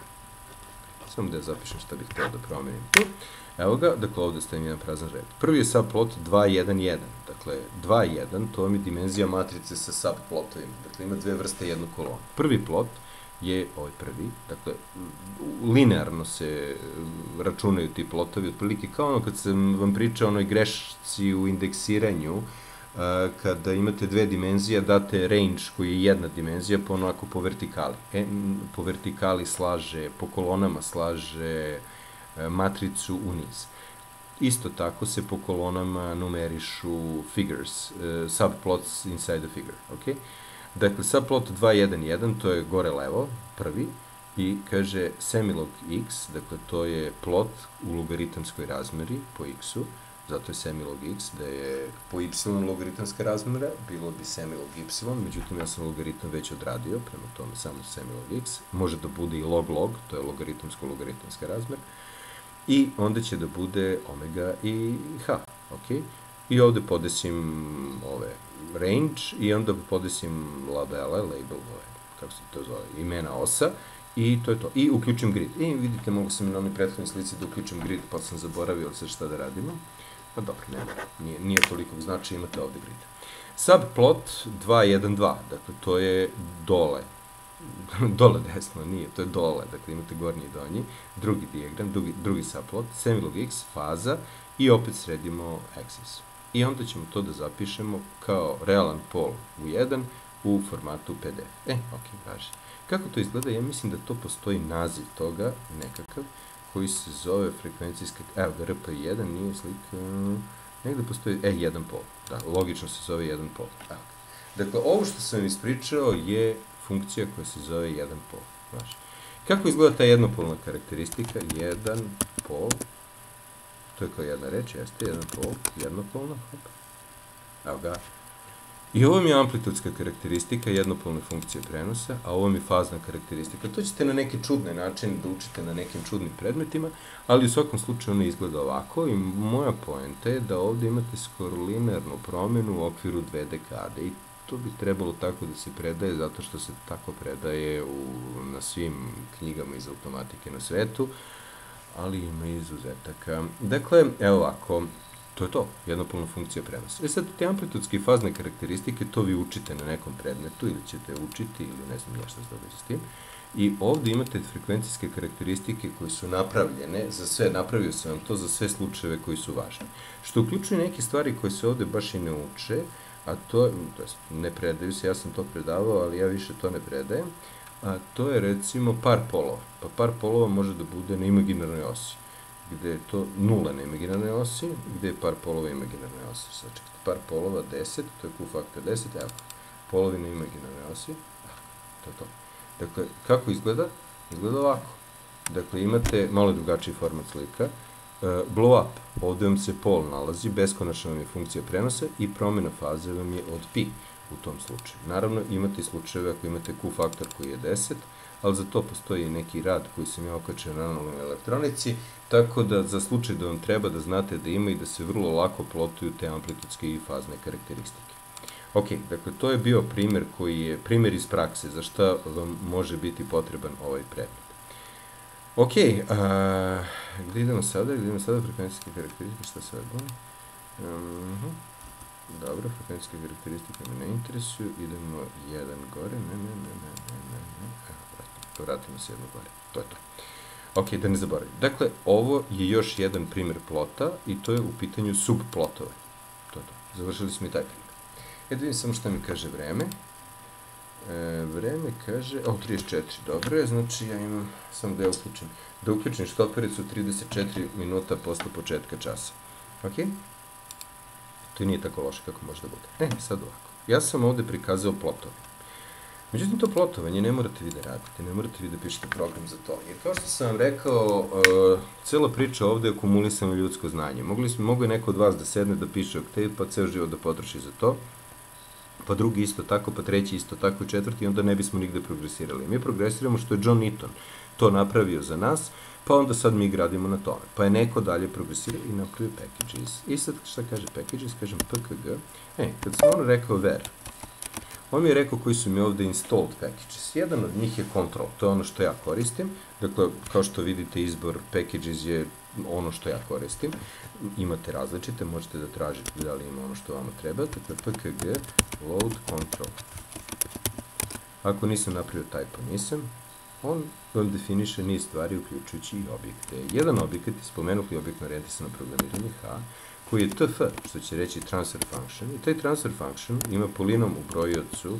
Samo da ja zapišem šta bih htio da promenim tu. Evo ga, dakle ovde stavim jedan prazan red. Prvi je subplot 2,1,1. Dakle, 2,1, to vam je dimenzija matrice sa subplotovima. Dakle, ima dve vrste jednu kolonu. Prvi plot je ovaj prvi, dakle, linearno se računaju ti plotovi, otprilike kao ono kad sam vam pričao o onoj grešci u indeksiranju, kada imate dve dimenzije, date range koji je jedna dimenzija, pa onako po vertikali. Po vertikali slaže, po kolonama slaže matricu u niz. Isto tako se po kolonama numerišu figures, subplots inside the figure, ok? Dakle, subplot 2,1,1, to je gore levo, prvi, i kaže semilog x, dakle, to je plot u logaritamskoj razmeri po x-u, zato je semilog x, da je po y logaritamska razmera, bilo bi semilog y, međutim ja sam logaritam već odradio, prema tome samo semilog x, može da bude i log, to je logaritamska razmera, i onda će da bude omega i h, ok? I ovde podesim ove range i onda podesim labele, kako se to zove, imena osa, i to je to. I uključim grid. I vidite, mogu sam i na onoj prethodnoj slici da uključim grid, pa sam zaboravio sad šta da radimo. Pa dobro, nije tolikog značaja, imate ovde grid. Subplot 2,1,2, dakle to je dole. Dole desno, nije, to je dole, dakle imate gornji i donji. Drugi dijagram, drugi subplot, semilog x, faza, i opet sredimo axis. I onda ćemo to da zapišemo kao realan pol u 1 u formatu PDF. Ok, važi. Kako to izgleda? Ja mislim da to postoji naziv toga, nekakav, koji se zove frekvencijska, evo ga, RP1, nije slika, negde postoji, 1 pol, da, logično se zove 1 pol. Dakle, ovo što sam ispričao je funkcija koja se zove 1 pol, znaš. Kako izgleda ta jednopolna karakteristika? 1 pol, to je kao jedna reč, jeste, 1 pol, jednopolna, hop, evo ga. I ovo mi je amplitudska karakteristika jednopolne funkcije prenosa, a ovo mi je fazna karakteristika. To ćete na neke čudne načine da učite na nekim čudnim predmetima, ali u svakom slučaju ona izgleda ovako i moja poenta je da ovde imate skoro linearnu promenu u okviru dve dekade i to bi trebalo tako da se predaje zato što se tako predaje na svim knjigama iz automatike na svetu, ali ima izuzetaka. Dakle, evo ovako, to je to, jednopolna funkcija prenosa. Sad, te amplitudske i fazne karakteristike, to vi učite na nekom predmetu, ili ćete učiti, ili ne znam šta se događa s tim. I ovde imate frekvencijske karakteristike koje su napravljene, za sve, napravio sam vam to za sve slučajeve koji su važni. Što uključuje neke stvari koje se ovde baš i ne uče, a to ne predaju se, ja sam to predavao, ali ja više to ne predajem, a to je recimo par polova. Pa par polova može da bude na imaginarnoj osi, gde je to nula na imaginarnoj osi, gde je par polova imaginarnoj osi. Sad čekajte, par polova 10, to je Q faktor 10, evo, polovi na imaginarnoj osi, to je to. Dakle, kako izgleda? Izgleda ovako. Dakle, imate malo drugačiji format slika. Blow up, ovde vam se pol nalazi, beskonačna vam je funkcija prenosa i promjena faze vam je od pi u tom slučaju. Naravno, imate i slučajeve ako imate Q faktor koji je 10, ali za to postoji neki rad koji sam ja okačio na analogoj elektronici, tako da za slučaj da vam treba da znate da ima i da se vrlo lako plotuju te amplitudske i fazne karakteristike. Ok, dakle, to je bio primjer koji je, primjer iz prakse, za šta vam može biti potreban ovaj predmet. Ok, gdje idemo sada? Gdje idemo sada? Frekvencijske karakteristike, šta se odbavim? Dobro, frekvencijske karakteristike me ne interesuju, idemo jedan gore, vratimo se jedno gore, to je to. Ok, da ne zaboravim. Dakle, ovo je još jedan primjer plota i to je u pitanju subplotova. To je to. Završili smo i taj primjer. Da vidim samo šta mi kaže vreme. Vreme kaže, 34, dobro je, znači ja imam, samo da uključim štopericu 34 minuta posle početka časa. Ok? To nije tako loše kako može da bude. Sad ovako. Ja sam ovde prikazao plotove. Međutim, to plotovanje ne morate vi da radite, ne morate vi da pišete program za to. Jer kao što sam vam rekao, cela priča ovde je akumulisano ljudsko znanje. Mogu je neko od vas da sedne da piše oktav, pa ceo život da potroši za to. pa drugi isto tako, pa treći isto tako i četvrti, onda ne bismo nigde progresirali. Mi progresiramo što je John Newton to napravio za nas, pa onda sad mi gradimo na tome. Pa je neko dalje progresirao i napravio packages. I sad šta kaže packages? Kažem pkg. Kad sam ono rekao ver, on mi je rekao koji su mi ovde installed packages. Jedan od njih je control, to je ono što ja koristim. Dakle, kao što vidite, izbor packages je ono što ja koristim. Imate različite, možete da tražite da li ima ono što vama treba. Dakle, pkg load control. Ako nisam napravio typo, nisam, on vam definiše niz stvari, uključujući i objekte. Jedan objekat je spomenutli objektno orijentisano programiranje H, koji je tf, što će reći transfer function, i taj transfer function ima polinom u brojiocu,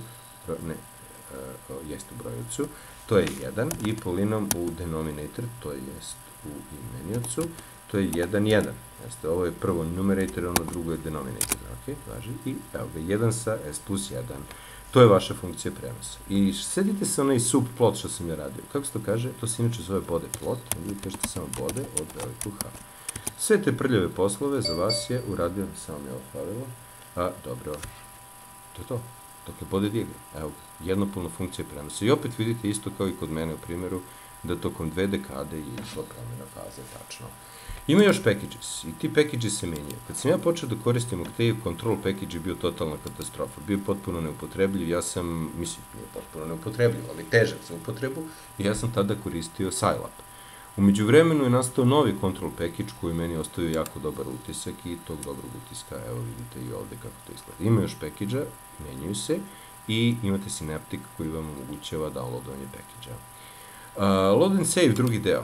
jest u brojiocu, to je 1, i polinom u denominator, to jest u imeniocu, to je 1, 1. Jeste, ovo je prvo numerator, ono drugo je denominator, ok, važi, i evo ga, 1 sa s plus 1. To je vaša funkcija prenosa. I sedite se onaj subplot što sam ja radio. Kako se to kaže? To se inače zove bode plot, vi kažete samo bode od velikog H. Sve te prljave poslove za vas je uradio, samo mi je ovo pravilo, dobro, to je to. Dakle, bode diagram, evo, jednopolna funkcija prenosa. I opet vidite isto kao i kod mene u primjeru, da tokom 2 dekade je išla promjena faze, tačno. Ima još packages i ti packages se menjaju. Kad sam ja počeo da koristim Octave, control package je bio totalna katastrofa. Bio potpuno neupotrebljiv, ja sam, mislim, nije potpuno neupotrebljiv, ali težak za upotrebu, i ja sam tada koristio Scilab. U međuvremenu je nastao novi control package koji meni ostavio jako dobar utisak i tog dobrog utiska, evo vidite i ovde kako to izgleda. Ima još package-a, menjaju se, i imate Synaptic koji vam omogućava downloadovanje package-a. Load and save, drugi deo.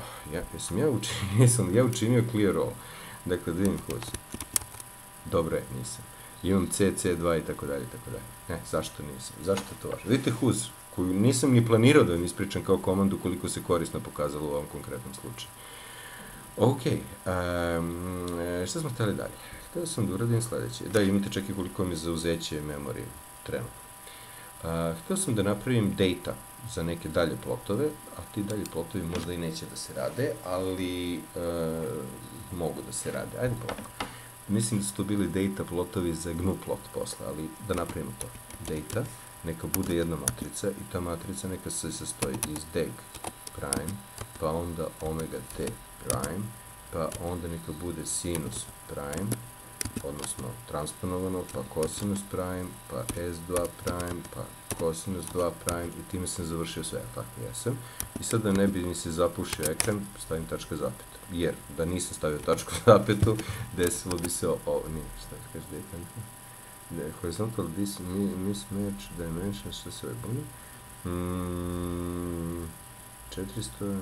Jesam ja učinio clear all. Dakle, da vidim who's. Dobro je, nisam. Imam C, C2 i tako dalje, i tako dalje. Zašto nisam? Zašto je to važno? Vidite who's, koju nisam ni planirao da vam ispričam kao komandu koliko se korisno pokazalo u ovom konkretnom slučaju. Ok, šta smo htjeli dalje? Htio sam da uradim sledeće. Da, imate čak i koliko mi zauzeće memorije trenutno. Htio sam da napravim data za neke dalje plotove, a ti dalje plotovi možda i neće da se rade, ali mogu da se rade. Ajde polako. Mislim da su to bili data plotovi za GNU plot posle, ali da napravimo to. Data, neka bude jedna matrica i ta matrica neka se sastoji iz deg prime, pa onda omega t prime, pa onda neka bude sinus prime, odnosno transponovano, pa kosinus prime, pa s2 prime, pa kosinus 2 prime, i time sam završio sve, tako jesam. I sad da ne bi mi se zapušio ekran, stavim tačka zapeta. Jer da nisam stavio tačku zapetu, desilo bi se ovo, nije, šta ti kaže, horizontal mismatch dimensions, što se ovaj buni? 400...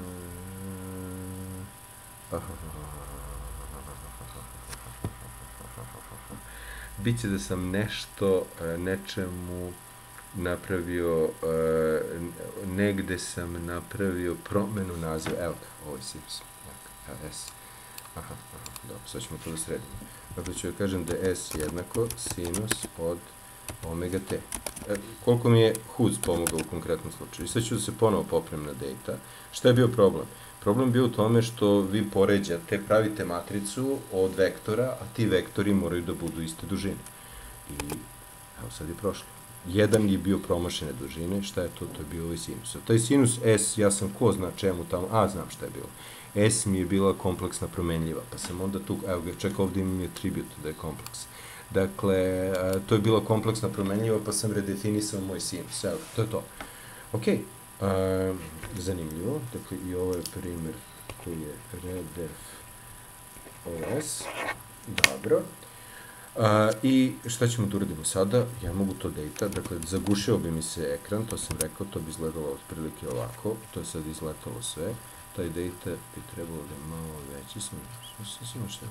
Biće da sam nečemu napravio, negde sam napravio promenu naziva, evo ga, ovo je sinus, s, dobro, sad ćemo to da sredimo. Dakle ću da kažem da je s jednako sinus od omega t. Koliko mi je who's pomogao u konkretnom slučaju. I sad ću da se ponovo poprem na data. Šta je bio problem? Problem bio u tome što vi poređate, pravite matricu od vektora, a ti vektori moraju da budu iste dužine. I evo sad je prošlo. Jedan je bio promašene dužine, šta je to? To je bio ovaj sinus. Taj sinus S, ja sam ko zna čemu tamo, znam šta je bilo. S mi je bila kompleksna promenljiva, pa sam onda tu, evo ga, čak ovdje imam i attribut da je kompleks. Dakle, to je bila kompleksna promenljiva, pa sam redefinisao moj sinus, evo, to je to. Ok, zanimljivo, dakle i ovo je primjer koji je redef os, dobro. I šta ćemo da uradimo sada? Ja mogu to data, dakle zagušio bi mi se ekran, to sam rekao, to bi izgledalo otprilike ovako, to je sad izletalo sve, taj data bi trebalo da je malo veći, samo što je,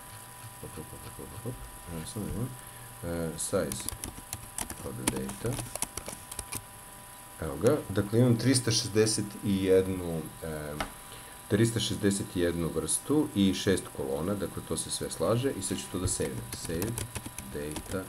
size of the data, evo ga, dakle imam 361 vrstu i 6 kolona, dakle to se sve slaže i sad ću to da save data.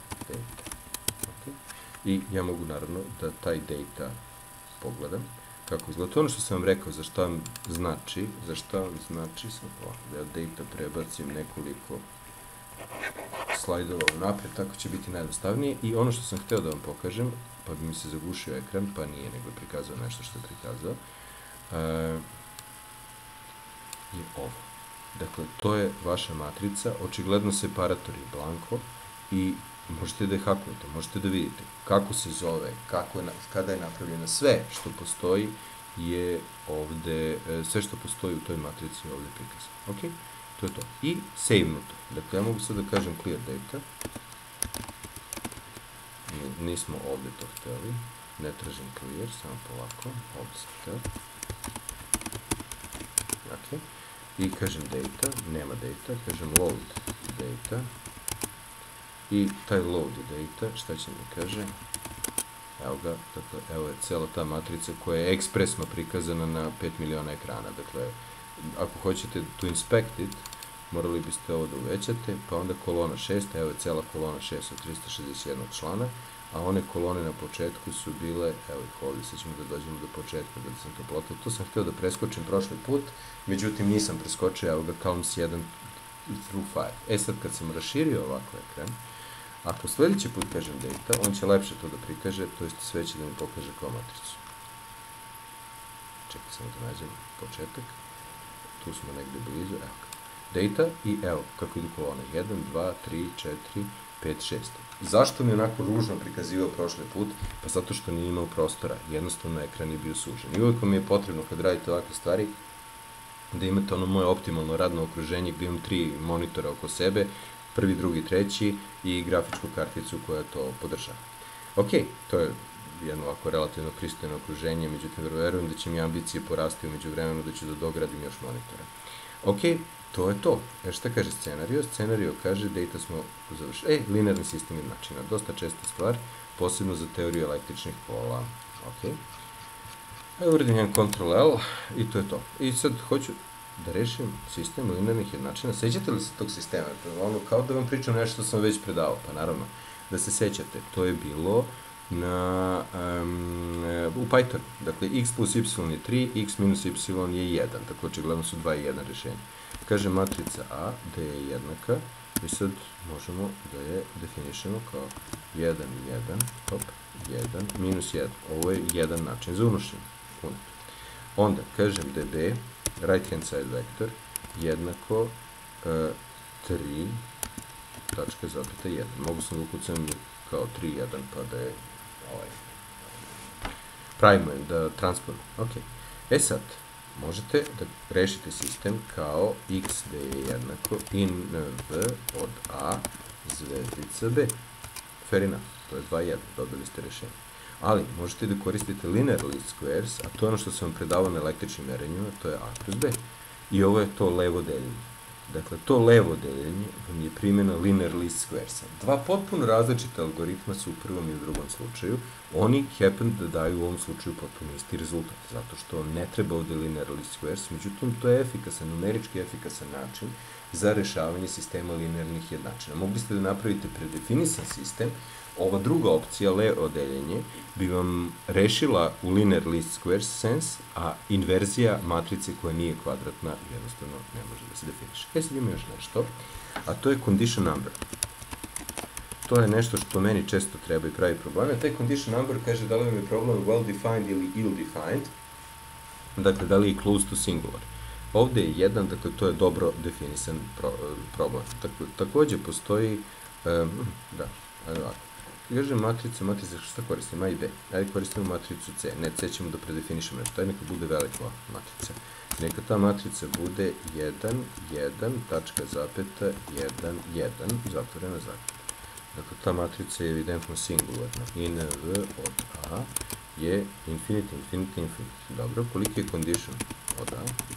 I ja mogu naravno da taj data pogledam kako izgleda. To ono što sam vam rekao za šta vam znači, samo ovako, da ja data prebacim nekoliko slajdovao napred, tako će biti najjednostavnije. I ono što sam hteo da vam pokažem, pa bi mi se zagušio ekran, pa nije, nego je prikazao nešto što je prikazao, je ovo. Dakle, to je vaša matrica, očigledno separator je blanko i možete da je hakujete, možete da vidite kako se zove, kada je napravljena, sve što postoji je ovde, sve što postoji u toj matrici je ovde prikazano. Ok? To je to. I save-nuto. Dakle, ja mogu sad da kažem clear data. Nismo ovde to hteli. Ne tražim clear, samo polako. Ovde sam hteo. Ok. I kažem data, nema data, kažem load data. I taj load data, šta će mi kaže? Evo ga, dakle, evo je cela ta matrica koja je ekspresno prikazana na 5 miliona ekrana. Dakle, ako hoćete to inspect it, morali biste ovo da uvećate, pa onda kolona 6, evo je cela kolona 6 od 361 člana, a one kolone na početku su bile, evo ih ovdje, sad ćemo da dođemo do početka, da sam to plotao, to sam htio da preskočim prošli put, međutim nisam preskočio, evo ga, columns 1 through 5. Sad kad sam raširio ovako ekran, ako sljedeći put kažem data, on će lepše to da prikaže, to jest sve će da mi pokaže kao matricu. Čekaj samo da nađem početak, tu smo negde blizu, evo ga. Data i evo kako idu kolone, 1, 2, 3, 4, 5, 6. Zašto mi je onako ružno prikazivao prošli put? Pa zato što nije imao prostora, jednostavno ekran je bio sužen. I uvijek mi je potrebno kad radite ovakve stvari da imate ono moje optimalno radno okruženje gdje imam 3 monitora oko sebe, prvi, drugi, treći i grafičku karticu koja to podržava. Ok, to je jedno ovako relativno pristojno okruženje, međutim verujem da će mi ambicije porasti umeđu vremenu, da ću da dogradim još monitora. Ok, to je to. Šta kaže scenario? Scenario kaže data smo završili. Linearni sistem jednačina. Dosta česta stvar, posebno za teoriju električnih pola. Ok. Uradim jedan Ctrl-L i to je to. I sad hoću da rešim sistem linearnih jednačina. Sećate li se tog sistema? Ono, kao da vam pričam nešto što sam već predavao. Pa naravno, da se sećate. To je bilo u Pythonu. Dakle, x plus y je 3, x minus y je 1. Dakle, očigledno su 2 i 1 rešenje. Kaže matrica A, da je jednaka, i sad možemo da je definišemo kao 1, 1, 1, minus 1. Ovo je jedan način za unošenje. Onda, kažem da je B, right hand side vector, jednako 3, tačka zapeta 1. Mogu sam da ukucam kao 3, 1, pa da je primujem, da transformujem. Ok. Sad, možete da rešite sistem kao x da je jednako in v od a zvezdica b. Fair enough, to je 2, 1, dobili ste rešenje. Ali, možete da koristite linear least squares, a to je ono što sam vam predavao na električnim merenjima, to je a kroz b. I ovo je to levo deljenje. Dakle, to levo deljenje vam je primjena linear least squaresa. Dva potpuno različita algoritma su u prvom i u drugom slučaju. Oni happen da daju u ovom slučaju potpuno isti rezultat, zato što ne treba ovde linear least squares, međutim, to je efikasan, numerički efikasan način za rešavanje sistema linearnih jednačina. Mogli ste da napravite predefinisan sistem, ova druga opcija, levo deljenje, bi vam rešila u linear least squares sense, a inverzija matrice koja nije kvadratna jednostavno ne može da se definiše. Sad ima još nešto, a to je condition number. To je nešto što meni često treba i pravi probleme. Taj condition number kaže da li vam je problem well defined ili ill defined, dakle da li je close to singular. Ovde je jedan, dakle to je dobro definisan problem. Takođe postoji, da, ajde ovako. Kažem matrica, šta koristim? A i B. Ajde koristimo matricu C. Ne, C ćemo da predefinišemo nešto. Ajde neka bude velika matrica. Neka ta matrica bude 1, 1, tačka zapeta, 1, 1, zatvorena zapeta. Dakle, ta matrica je evidentno singularna. In V od A je infinity, infinity, infinity. Dobro, koliki je condition od A?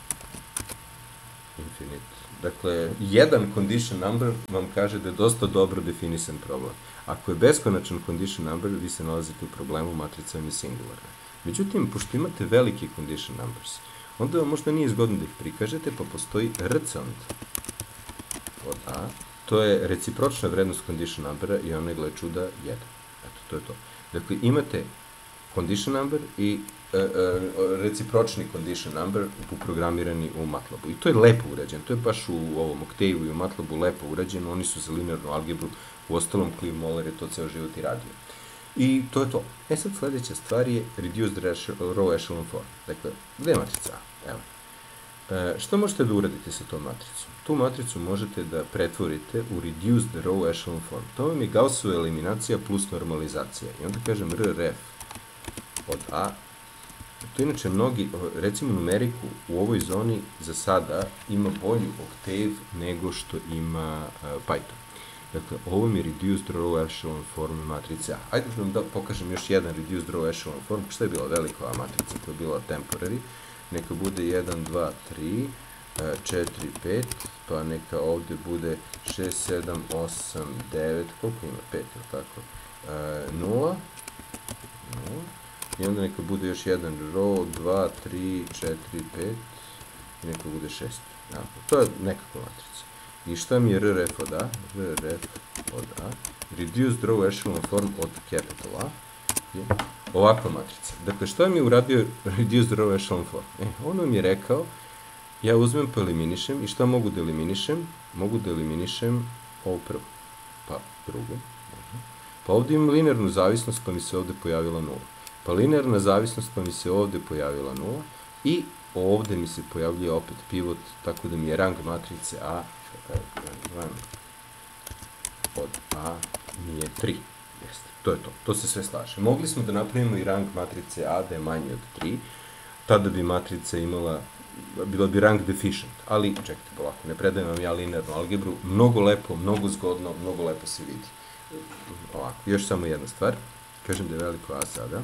Infinity. Dakle, jedan condition number vam kaže da je dosta dobro definisan problem. Ako je beskonačan condition number, vi se nalazite u problemu, matrica vam je singularna. Međutim, pošto imate veliki condition numbers, onda vam možda nije zgodno da ih prikažete, pa postoji rcond od A. To je recipročna vrednost condition numbera i ona je, gle čuda, 1. Eto, to je to. Dakle, imate condition number i recipročni condition number uprogramirani u MATLAB-u. I to je lepo urađeno, to je baš u ovom Octave-u i u MATLAB-u lepo urađeno, oni su za linearnu algebru, u ostalom Clive Moller je to ceo život i radio. I to je to. E sad sledeća stvar je reduced row echelon form. Dakle, gde je matrica A? Evo. Što možete da uradite sa tom matricom? Tu matricu možete da pretvorite u reduced row echelon form. To vam je Gaussova eliminacija plus normalizacija. I onda kažem RRF od A. To inače mnogi, recimo numeriku u ovoj zoni za sada ima bolju Octave nego što ima Python. Dakle, ovo mi je reduced row echelon form matrice A. Ajde da vam pokažem još jedan reduced row echelon form. Šta je bila velika ova matrica? To je bila temporary. Neka bude 1, 2, 3, 4, 5, pa neka ovde bude 6, 7, 8, 9, koliko ima? 5, ili tako? 0, i onda neka bude još jedan row, 2, 3, 4, 5, i neka bude 6. To je nekakva matrica. I šta mi je RRF od A? RRF od A, reduced row echelon form od capital A, je ovakva matrica. Dakle, šta mi je uradio reduced row echelon form? Ono mi je rekao, ja uzmem pa eliminišem, i šta mogu da eliminišem? Mogu da eliminišem ovo prvo, pa drugo, pa ovde imam linearnu zavisnost, pa mi se ovde pojavila 0. Pa linearna zavisnost, pa mi se ovde pojavila 0, i ovde mi se pojavljuje opet pivot, tako da mi je rang matrice A, rang od A mi je 3. Jeste, to je to, to se sve slaže. Mogli smo da napravimo i rang matrice A da je manji od 3, tada bi matrica imala, bila bi rang deficient, ali čekajte polako, ne predajem vam ja linearnu algebru, mnogo lepo, mnogo zgodno, mnogo lepo se vidi. Ovako, još samo jedna stvar, kažem da je veliko A sada,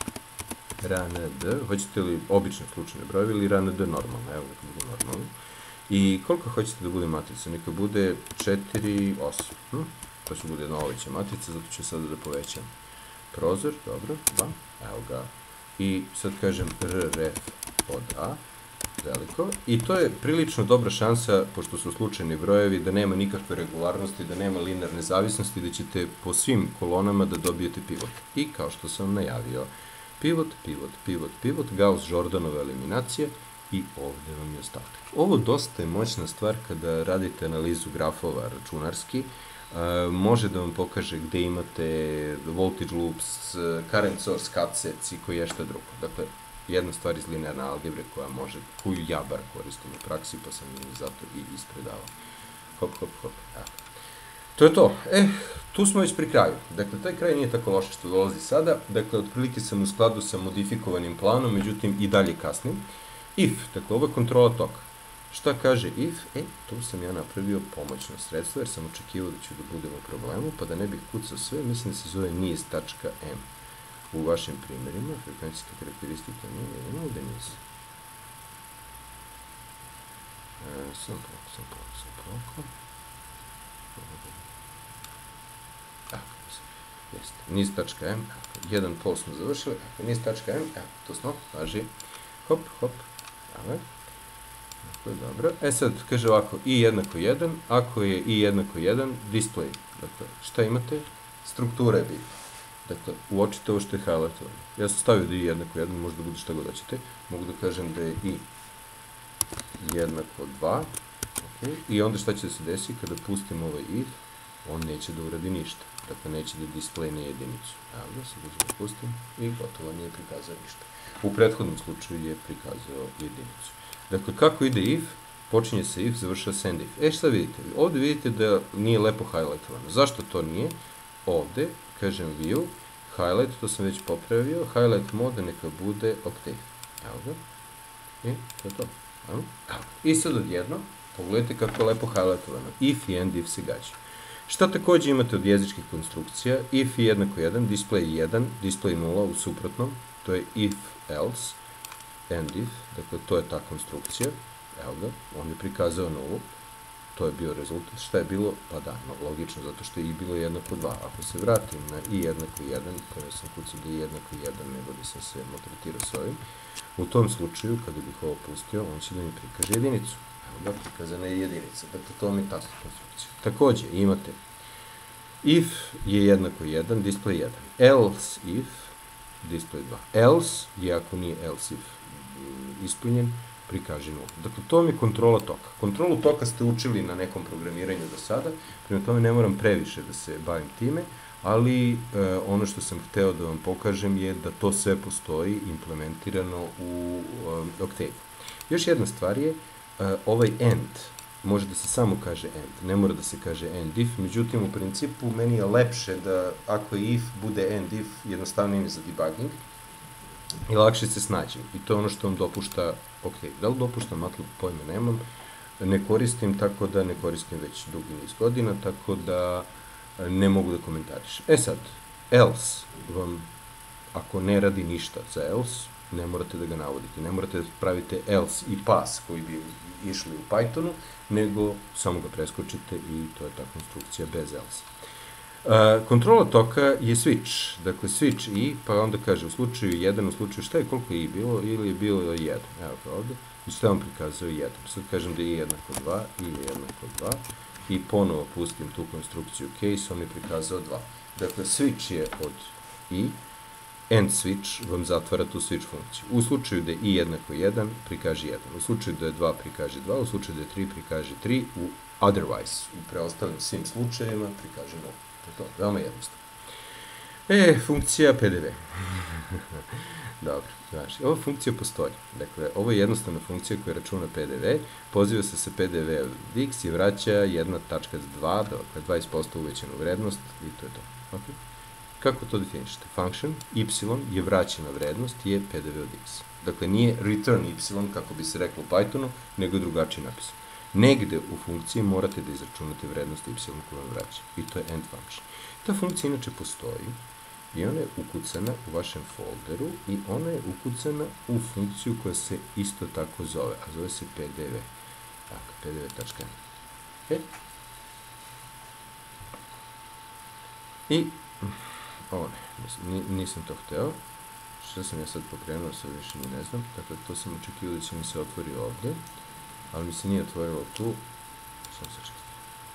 RAND, hoćete li obične slučajne brojeve ili RAND normalno, evo neka bude normalno, i koliko hoćete da bude matrica, neka bude 4, 8, to će bude jedna oveća matrica, zato ću sada da povećam prozor, dobro, 2, evo ga, i sad kažem RRF od A, veliko, i to je prilično dobra šansa, pošto su slučajni brojevi, da nema nikakve regularnosti, da nema linearne zavisnosti, da ćete po svim kolonama da dobijete pivot. I kao što sam najavio, pivot, pivot, pivot, pivot, Gauss-Jordanova eliminacija, i ovde vam je ostatak. Ovo dosta je moćna stvar kada radite analizu grafova računarski, može da vam pokaže gde imate voltage loops, current source cutsets i koji je šta drugo. Dakle, jedna stvar iz linearne algebre koja može, koju ja bar koristim u praksi, pa sam im zato i ispredavao. Hop, hop, hop. To je to. Tu smo već pri kraju. Dakle, taj kraj nije tako loše što dolazi sada. Dakle, otprilike sam u skladu sa modifikovanim planom, međutim i dalje kasnim. If, dakle, ovo je kontrola toka. Šta kaže if? Tu sam ja napravio pomoćno sredstvo, jer sam očekivao da ću da budem u problemu, pa da ne bih kucao sve, mislim da se zove niz.m. U vašim primjerima, frekvencijske karakteristike nije, ima ovde niz. Sam polako. Jeste, niz.m, jedan pol smo završili, niz.m, to smo, važi, hop, hop, to je dobro. Sad, kaže ovako, i jednako 1, ako je i jednako 1, display. Dakle, šta imate? Struktura je bitna. Dakle, uočite ovo što je highlightovano. Ja sam stavio da je i jednako 1, možda bude šta god hoćete. Mogu da kažem da je i jednako 2. I onda šta će da se desi? Kada pustim ovaj if, on neće da uradi ništa. Dakle, neće da display jedinicu. Evo da se uzme pustim i gotovo nije prikazao ništa. U prethodnom slučaju je prikazao jedinicu. Dakle, kako ide if? Počinje sa if, završava sa end if. Šta vidite? Ovde vidite da nije lepo highlightovano. Zašto to nije? Ovde, kažem view, highlight, to sam već popravio, highlight mode neka bude Octave. Evo ga. I to je to. I sad odjedno, pogledajte kako je lepo highlightovano. If i end if se gađaju. Šta takođe imate od jezičkih konstrukcija? If je jednako 1, display 1, display 0 u suprotnom, to je if else, end if, dakle to je ta konstrukcija, evo ga, on je prikazao 0, to je bio rezultat. Šta je bilo? Pa da, logično, zato što je i bilo jednako 2. Ako se vratim na i jednako 1, to je sam kucao da je jednako 1, nego da sam se maltretirao s ovim, u tom slučaju, kada bih ovo pustio, on će da mi prikaže jedinicu. Evo ga, prikazana je jedinica, dakle to mi je ta konstrukcija. Takođe, imate if je jednako 1, display 1, else if display 2. Else je ako nije else if ispunjen, prikaži 0. Dakle, to vam je kontrola toka. Kontrolu toka ste učili na nekom programiranju do sada, prema tome ne moram previše da se bavim time, ali ono što sam hteo da vam pokažem je da to sve postoji implementirano u Octave. Još jedna stvar je, ovaj end, može da se samo kaže end, ne mora da se kaže end if, međutim, u principu, meni je lepše da, ako je if, bude end if, jednostavnije mi za debugging, i lakše se snađem. I to je ono što vam dopušta Octave. Da li dopušta MATLAB, pojma nemam, ne koristim, tako da ne koristim već dugi niz godina, tako da ne mogu da komentarišem. E sad, else vam, ako ne radi ništa za else, ne morate da ga navodite. Ne morate da pravite else i pass koji bi išli u Pythonu, nego samo ga preskočite i to je ta konstrukcija bez else. Kontrola toka je switch. Dakle, switch i, pa onda kaže u slučaju 1, u slučaju šta je, koliko je i bilo, ili je bilo 1. Evo ga ovde. I šta vam prikazuje 1. Sad kažem da je i jednako 2, i je jednako 2. I ponovo pustim tu konstrukciju case, on je prikazao 2. Dakle, switch je od i, end switch vam zatvara tu switch funkciju. U slučaju da je i jednako 1, prikaži 1. U slučaju da je 2, prikaži 2. U slučaju da je 3, prikaži 3. U otherwise, u preostalim svim slučajevima, prikaži 0. To je to, veoma jednostavno. Funkcija PDV. Dobro, znači, ova funkcija postoji. Dakle, ovo je jednostavna funkcija koja računa PDV, poziva se PDV od x i vraća 1.2, dakle 20% uvećanu vrednost i to je to. Okay. Kako to definišete? Function y je vraćena vrednost, je PDV od x. Dakle, nije return y, kako bi se reklo u Pythonu, nego je drugačiji napis. Negde u funkciji morate da izračunate vrednost y koju vam vraća. I to je end function. Ta funkcija inače postoji i ona je ukucana u vašem folderu i ona je ukucana u funkciju koja se isto tako zove, a zove se pdv. Tako, pdv.m. Okay. I ovo ne, nisam to hteo. Što sam ja sad pokrenuo, sad više ni ne znam. Dakle, to sam očekivao da će mi se otvori ovde, ali mi se nije otvorilo tu. Sam se čekao.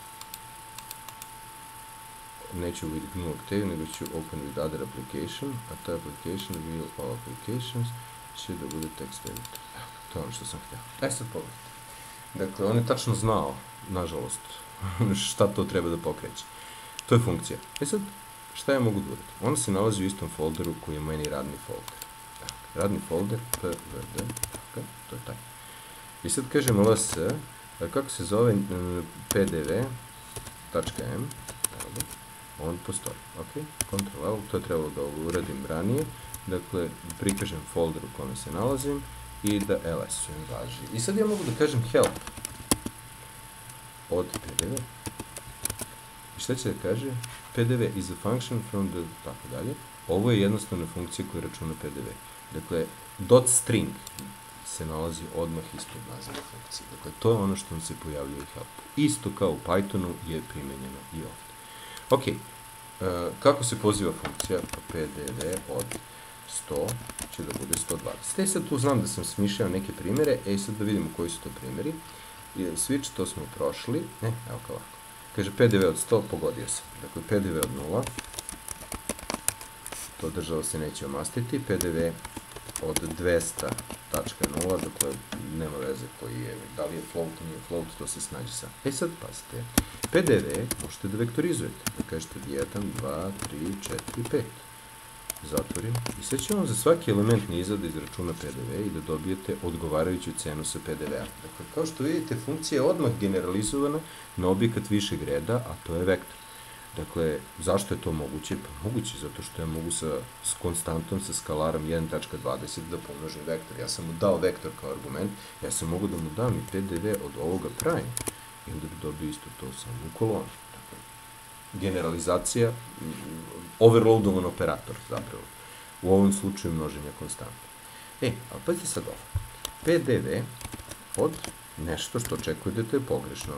Neću with GNU Octave, nego ću open with other application, a ta application will all applications će da bude text editor. To je ono što sam htio. Sad pogledajte. Dakle, on je tačno znao, nažalost, šta to treba da pokreće. To je funkcija. Sad, šta ja mogu da uradim? Ona se nalazi u istom folderu koji je meni radni folder. Radni folder, pvrd, to je taj. I sad kažem ls, kako se zove pdv.m, on postoji, ok? Ctrl L, to je trebalo da ovo uradim ranije, dakle, prikažem folder u kome se nalazim i da ls-ujem važi. I sad ja mogu da kažem help od pdv. I šta će da kaže? pdv is a function from the, tako dalje. Ovo je jednostavna funkcija koja računa pdv. Dakle, .string se nalazi odmah ispod naziva funkcije. Dakle, to je ono što nam se pojavljuje u helpu. Isto kao u Pythonu je primenjeno i ovdje. Ok, kako se poziva funkcija? pdv od 100 će da bude 120. Sad tu znam da sam smišljao neke primere, sad da vidimo koji su to primeri. Switch, to smo prošli. Evo kao ovako. Kaže pdv od 100, pogodio sam. Dakle, pdv od 0, to država se neće omastiti. pdv od 200.0, dakle, nema veze koji je, da li je float, nije float, to se snađe sam. Sad, pazite, pdv možete da vektorizujete, da kažete 1, 2, 3, 4, 5. Zatvorim. I sad će vam za svaki element niza da izračuna pdv i da dobijete odgovarajuću cenu sa pdv-a. Dakle, kao što vidite, funkcija je odmah generalizovana na objekat višeg reda, a to je vektor. Dakle, zašto je to moguće? Pa moguće zato što ja mogu s konstantom, sa skalarom 1.20 da pomnožim vektor. Ja sam mu dao vektor kao argument, ja sam mogu da mu dam i pdv od ovoga prime i onda bi dobio isto to samo u kolonu. Dakle, generalizacija, overloadovan operator zapravo. U ovom slučaju množenja konstanta. Ali pazite sad ovo. pdv od nešto što očekujete da je pogrešno.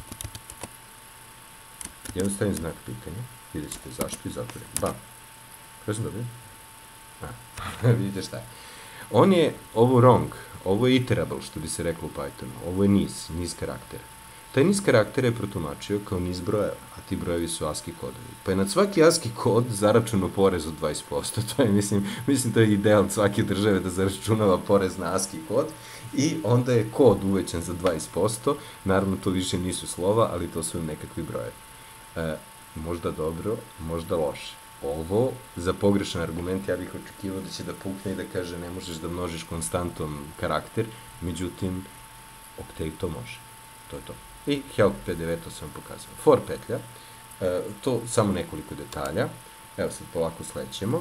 Jedan stavim znak pitanja, vidjet ćete zašto i zatvorim. Bam. Kada sam dobio? Vidite šta je. On je ovo wrong, ovo je iterable, što bi se reklo u Pythonu, ovo je niz karaktera. Taj niz karaktera je protumačio kao niz brojeva, a ti brojevi su ASCII kodovi. Pa je nad svaki ASCII kod zaračunao porez od 20%. To je, mislim, to je ideal svake države da zaračunava porez na ASCII kod i onda je kod uvećan za 20%. Naravno, to više nisu slova, ali to su nekakvi brojevi. Možda dobro, možda loše. Ovo, za pogrešan argument, ja bih očekivao da će da pukne i da kaže ne možeš da množiš konstantom karakter, međutim, Octave to može. To je to. I help PDV, to sam vam pokazao. For petlja, to samo nekoliko detalja. Evo sad polako slećemo.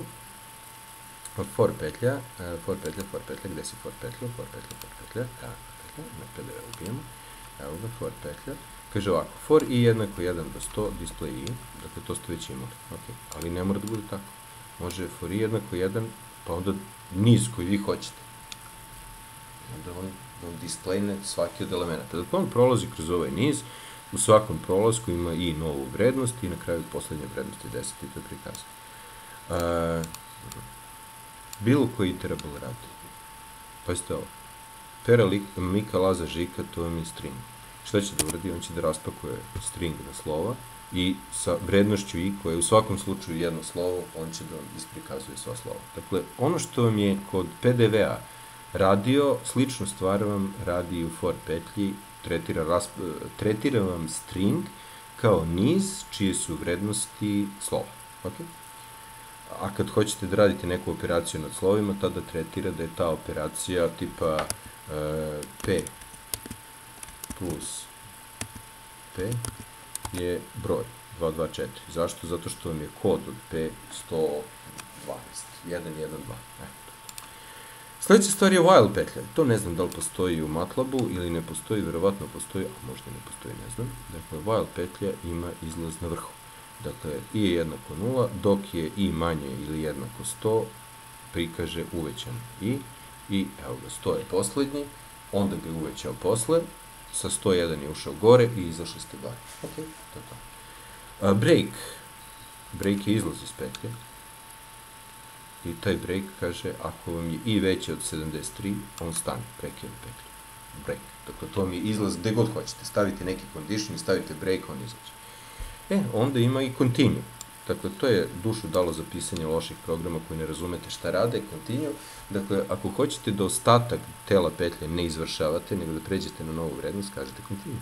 For petlja, gde si for petlja? For petlja, na PDV ubijemo. Evo ga, for petlja. Kaže ovako, for i jednako 1 do 100, display i, dakle to ste već imali, ok, ali ne mora da bude tako. Može for i jednako 1, pa onda niz koji vi hoćete. Onda on display svaki od elementa. Dakle, on prolazi kroz ovaj niz, u svakom prolazku ima i novu vrednost i na kraju poslednje vrednosti 10 i to je prikazano. Bilo koji iterable radi. Pazite ovo. Pera Mika Laza Žika, to vam je string. Šta će da uradi? On će da raspakuje string na slova i sa vrednošću i, koja je u svakom slučaju jedno slovo, on će da vam isprikazuje sva slova. Dakle, ono što vam je kod PDV-a radio, sličnu stvar vam radi i u for petlji, tretira vam string kao niz čije su vrednosti slova. Okay? A kad hoćete da radite neku operaciju nad slovima, tada tretira da je ta operacija tipa P plus P je broj 224. Zašto? Zato što vam je kod od P 112. 112. Sljedeća stvar je while petlja. To ne znam da li postoji u MATLAB-u ili ne postoji, verovatno postoji, a možda ne postoji, ne znam. Dakle, while petlja ima izlaz na vrhu. Dakle, i je jednako 0, dok je i manje ili jednako 100, prikaže uvećan i evo ga, 100 je poslednji, onda ga je uvećao posle, sa 101 je ušao gore i izašli ste gore. Ok, to je to. Break. Break je izlaz iz petlje. I taj break kaže, ako vam je i veće od 73, on stane, prekine petlju. Break. Dakle, to vam je izlaz gde god hoćete. Stavite neki condition i stavite break, on izađe. Onda ima i continue. Dakle, to je dušu dalo za pisanje loših programa koji ne razumete šta rade, continue. Dakle, ako hoćete da ostatak tela petlje ne izvršavate, nego da pređete na novu vrednost, kažete continue.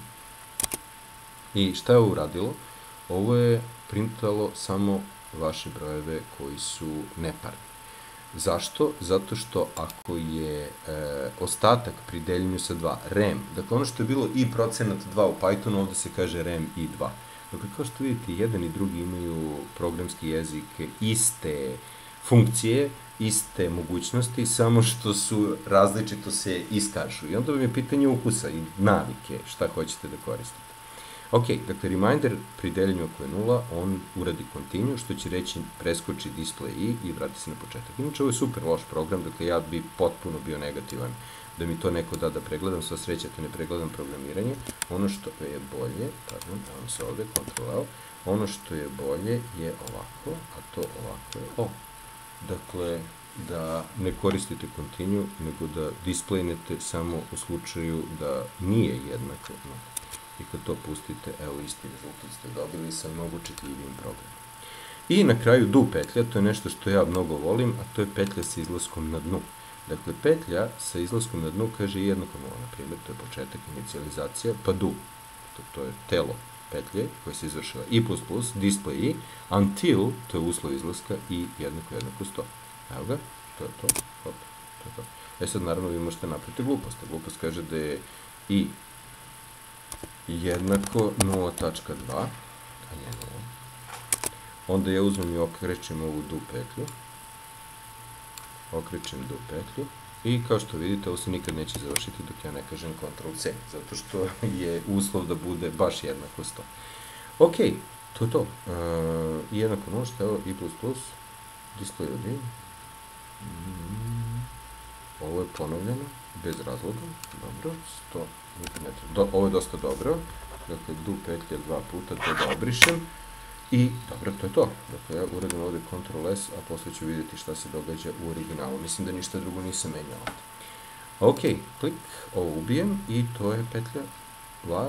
I šta je ovo uradilo? Ovo je printalo samo vaše brojeve koji su neparni. Zašto? Zato što ako je ostatak pri deljenju sa 2, rem, dakle ono što je bilo i procenat 2 u Pythonu, ovde se kaže rem i 2. Dakle, kao što vidite, jedan i drugi imaju programski jezik iste funkcije, iste mogućnosti, samo što su različito se iskažu. I onda vam je pitanje ukusa i navike, šta hoćete da koristite. Ok, dakle, reminder pri deljenju ako je 0, on uradi continue, što će reći preskoči display i vrati se na početak. Inače, ovo je super loš program, dakle, ja bi potpuno bio negativan da mi to neko da pregledam, sva srećate ne pregledam programiranje. Ono što je bolje, pardon, evo se ovde, Ctrl-L, ono što je bolje je ovako, a to ovako je ovo. Dakle, da ne koristite continue, nego da displaynete samo u slučaju da nije jednako. I kad to pustite, evo isti rezultat ste dobili sa mnogo čitljivijim programom. I na kraju do petlja, to je nešto što ja mnogo volim, a to je petlja sa izlaskom na dnu. Dakle, petlja sa izlaskom na dnu kaže jednako 0, na primjer, to je početak, inicijalizacija, pa do. To je telo petlje koje se izvršava i++, display i, until, to je uslov izlaska i jednako 100. Evo ga, to je to, hop, to je to. Sad, naravno, vi možete napraviti glupost. Glupost kaže da je i jednako 0.2, a ne 0. Onda ja uzmem i okrećem ovu do petlju. Okrećem do petlju. I kao što vidite, ovo se nikad neće završiti dok ja ne kažem Ctrl-C, zato što je uslov da bude baš jednako 100. Ok, to je to. I jednako 0, što je ovo, i++, display od i. Ovo je ponovljeno, bez razloga, dobro, 100, ovo je dosta dobro, dakle, do petlje 2 puta, to da obrišem, i dobro, to je to. Dakle, ja uradim ovde Ctrl-S, a posle ću vidjeti šta se događa u originalu. Mislim da ništa drugo nisam menjao ovde. Ok, klik, ovo ubijem, i to je petlja while,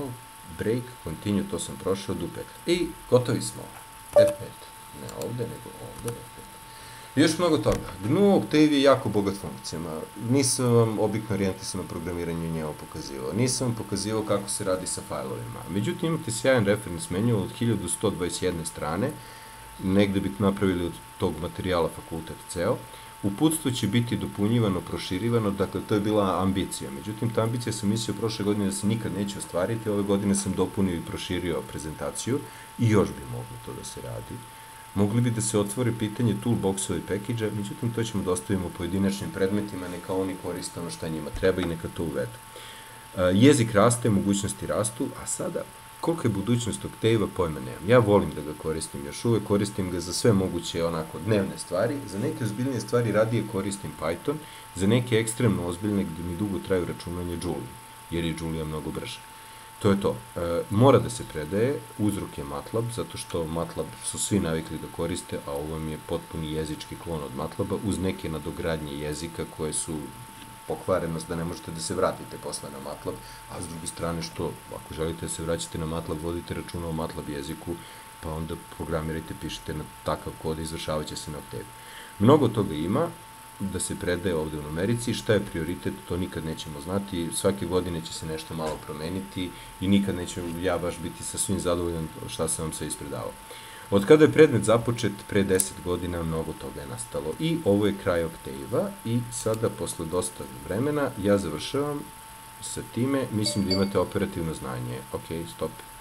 break, continue, to sam prošao, duplex. I gotovi smo. F5. Ne ovde, nego ovde, F5. I još mnogo toga. GNU Octave je jako bogat funkcijama. Nisam vam objektno orijentisan na programiranje njega pokazivao. Nisam vam pokazivao kako se radi sa fajlovima. Međutim, imate sjajan reference menu od 1121 strane. Negde bi napravili od tog materijala fakultet ceo. Uputstvo će biti dopunjivano, proširivano, dakle to je bila ambicija. Međutim, ta ambicija sam mislio prošle godine da se nikad neće ostvariti, ove godine sam dopunio i proširio prezentaciju i još bi moglo to da se radi. Mogli bi da se otvori pitanje toolboxova i package-a, međutim to ćemo da ostavimo pojedinačnim predmetima, neka oni koriste ono šta njima treba i neka to uvedu. Jezik raste, mogućnosti rastu, a sada kolika je budućnost Octave-a, pojma nemam. Ja volim da ga koristim, još uvek koristim ga za sve moguće onako dnevne stvari, za neke ozbiljnije stvari radije koristim Python, za neke ekstremno ozbiljne gde mi dugo traju računanje Julia, jer je Julia mnogo brža. To je to. Mora da se predaje, uzrok je MATLAB, zato što MATLAB su svi navikli da koriste, a ovo mi je potpuni jezički klon od MATLABa, uz neke nadogradnje jezika koje su pokvarenost da ne možete da se vratite posle na MATLAB, a s druge strane što, ako želite da se vraćate na MATLAB, vodite računa o MATLAB jeziku, pa onda programirajte, pišete na takav kod i izvršavat će se na Octave. Mnogo toga ima da se predaje ovde u numerici, šta je prioritet, to nikad nećemo znati, svake godine će se nešto malo promeniti i nikad neću ja baš biti sa svim zadovoljan šta sam vam sve ispredavao. Od kada je predmet započet, pre 10 godina, mnogo toga je nastalo i ovo je kraj Octave-a i sada, posle dosta vremena, ja završavam sa time, mislim da imate operativno znanje. Ok, stop.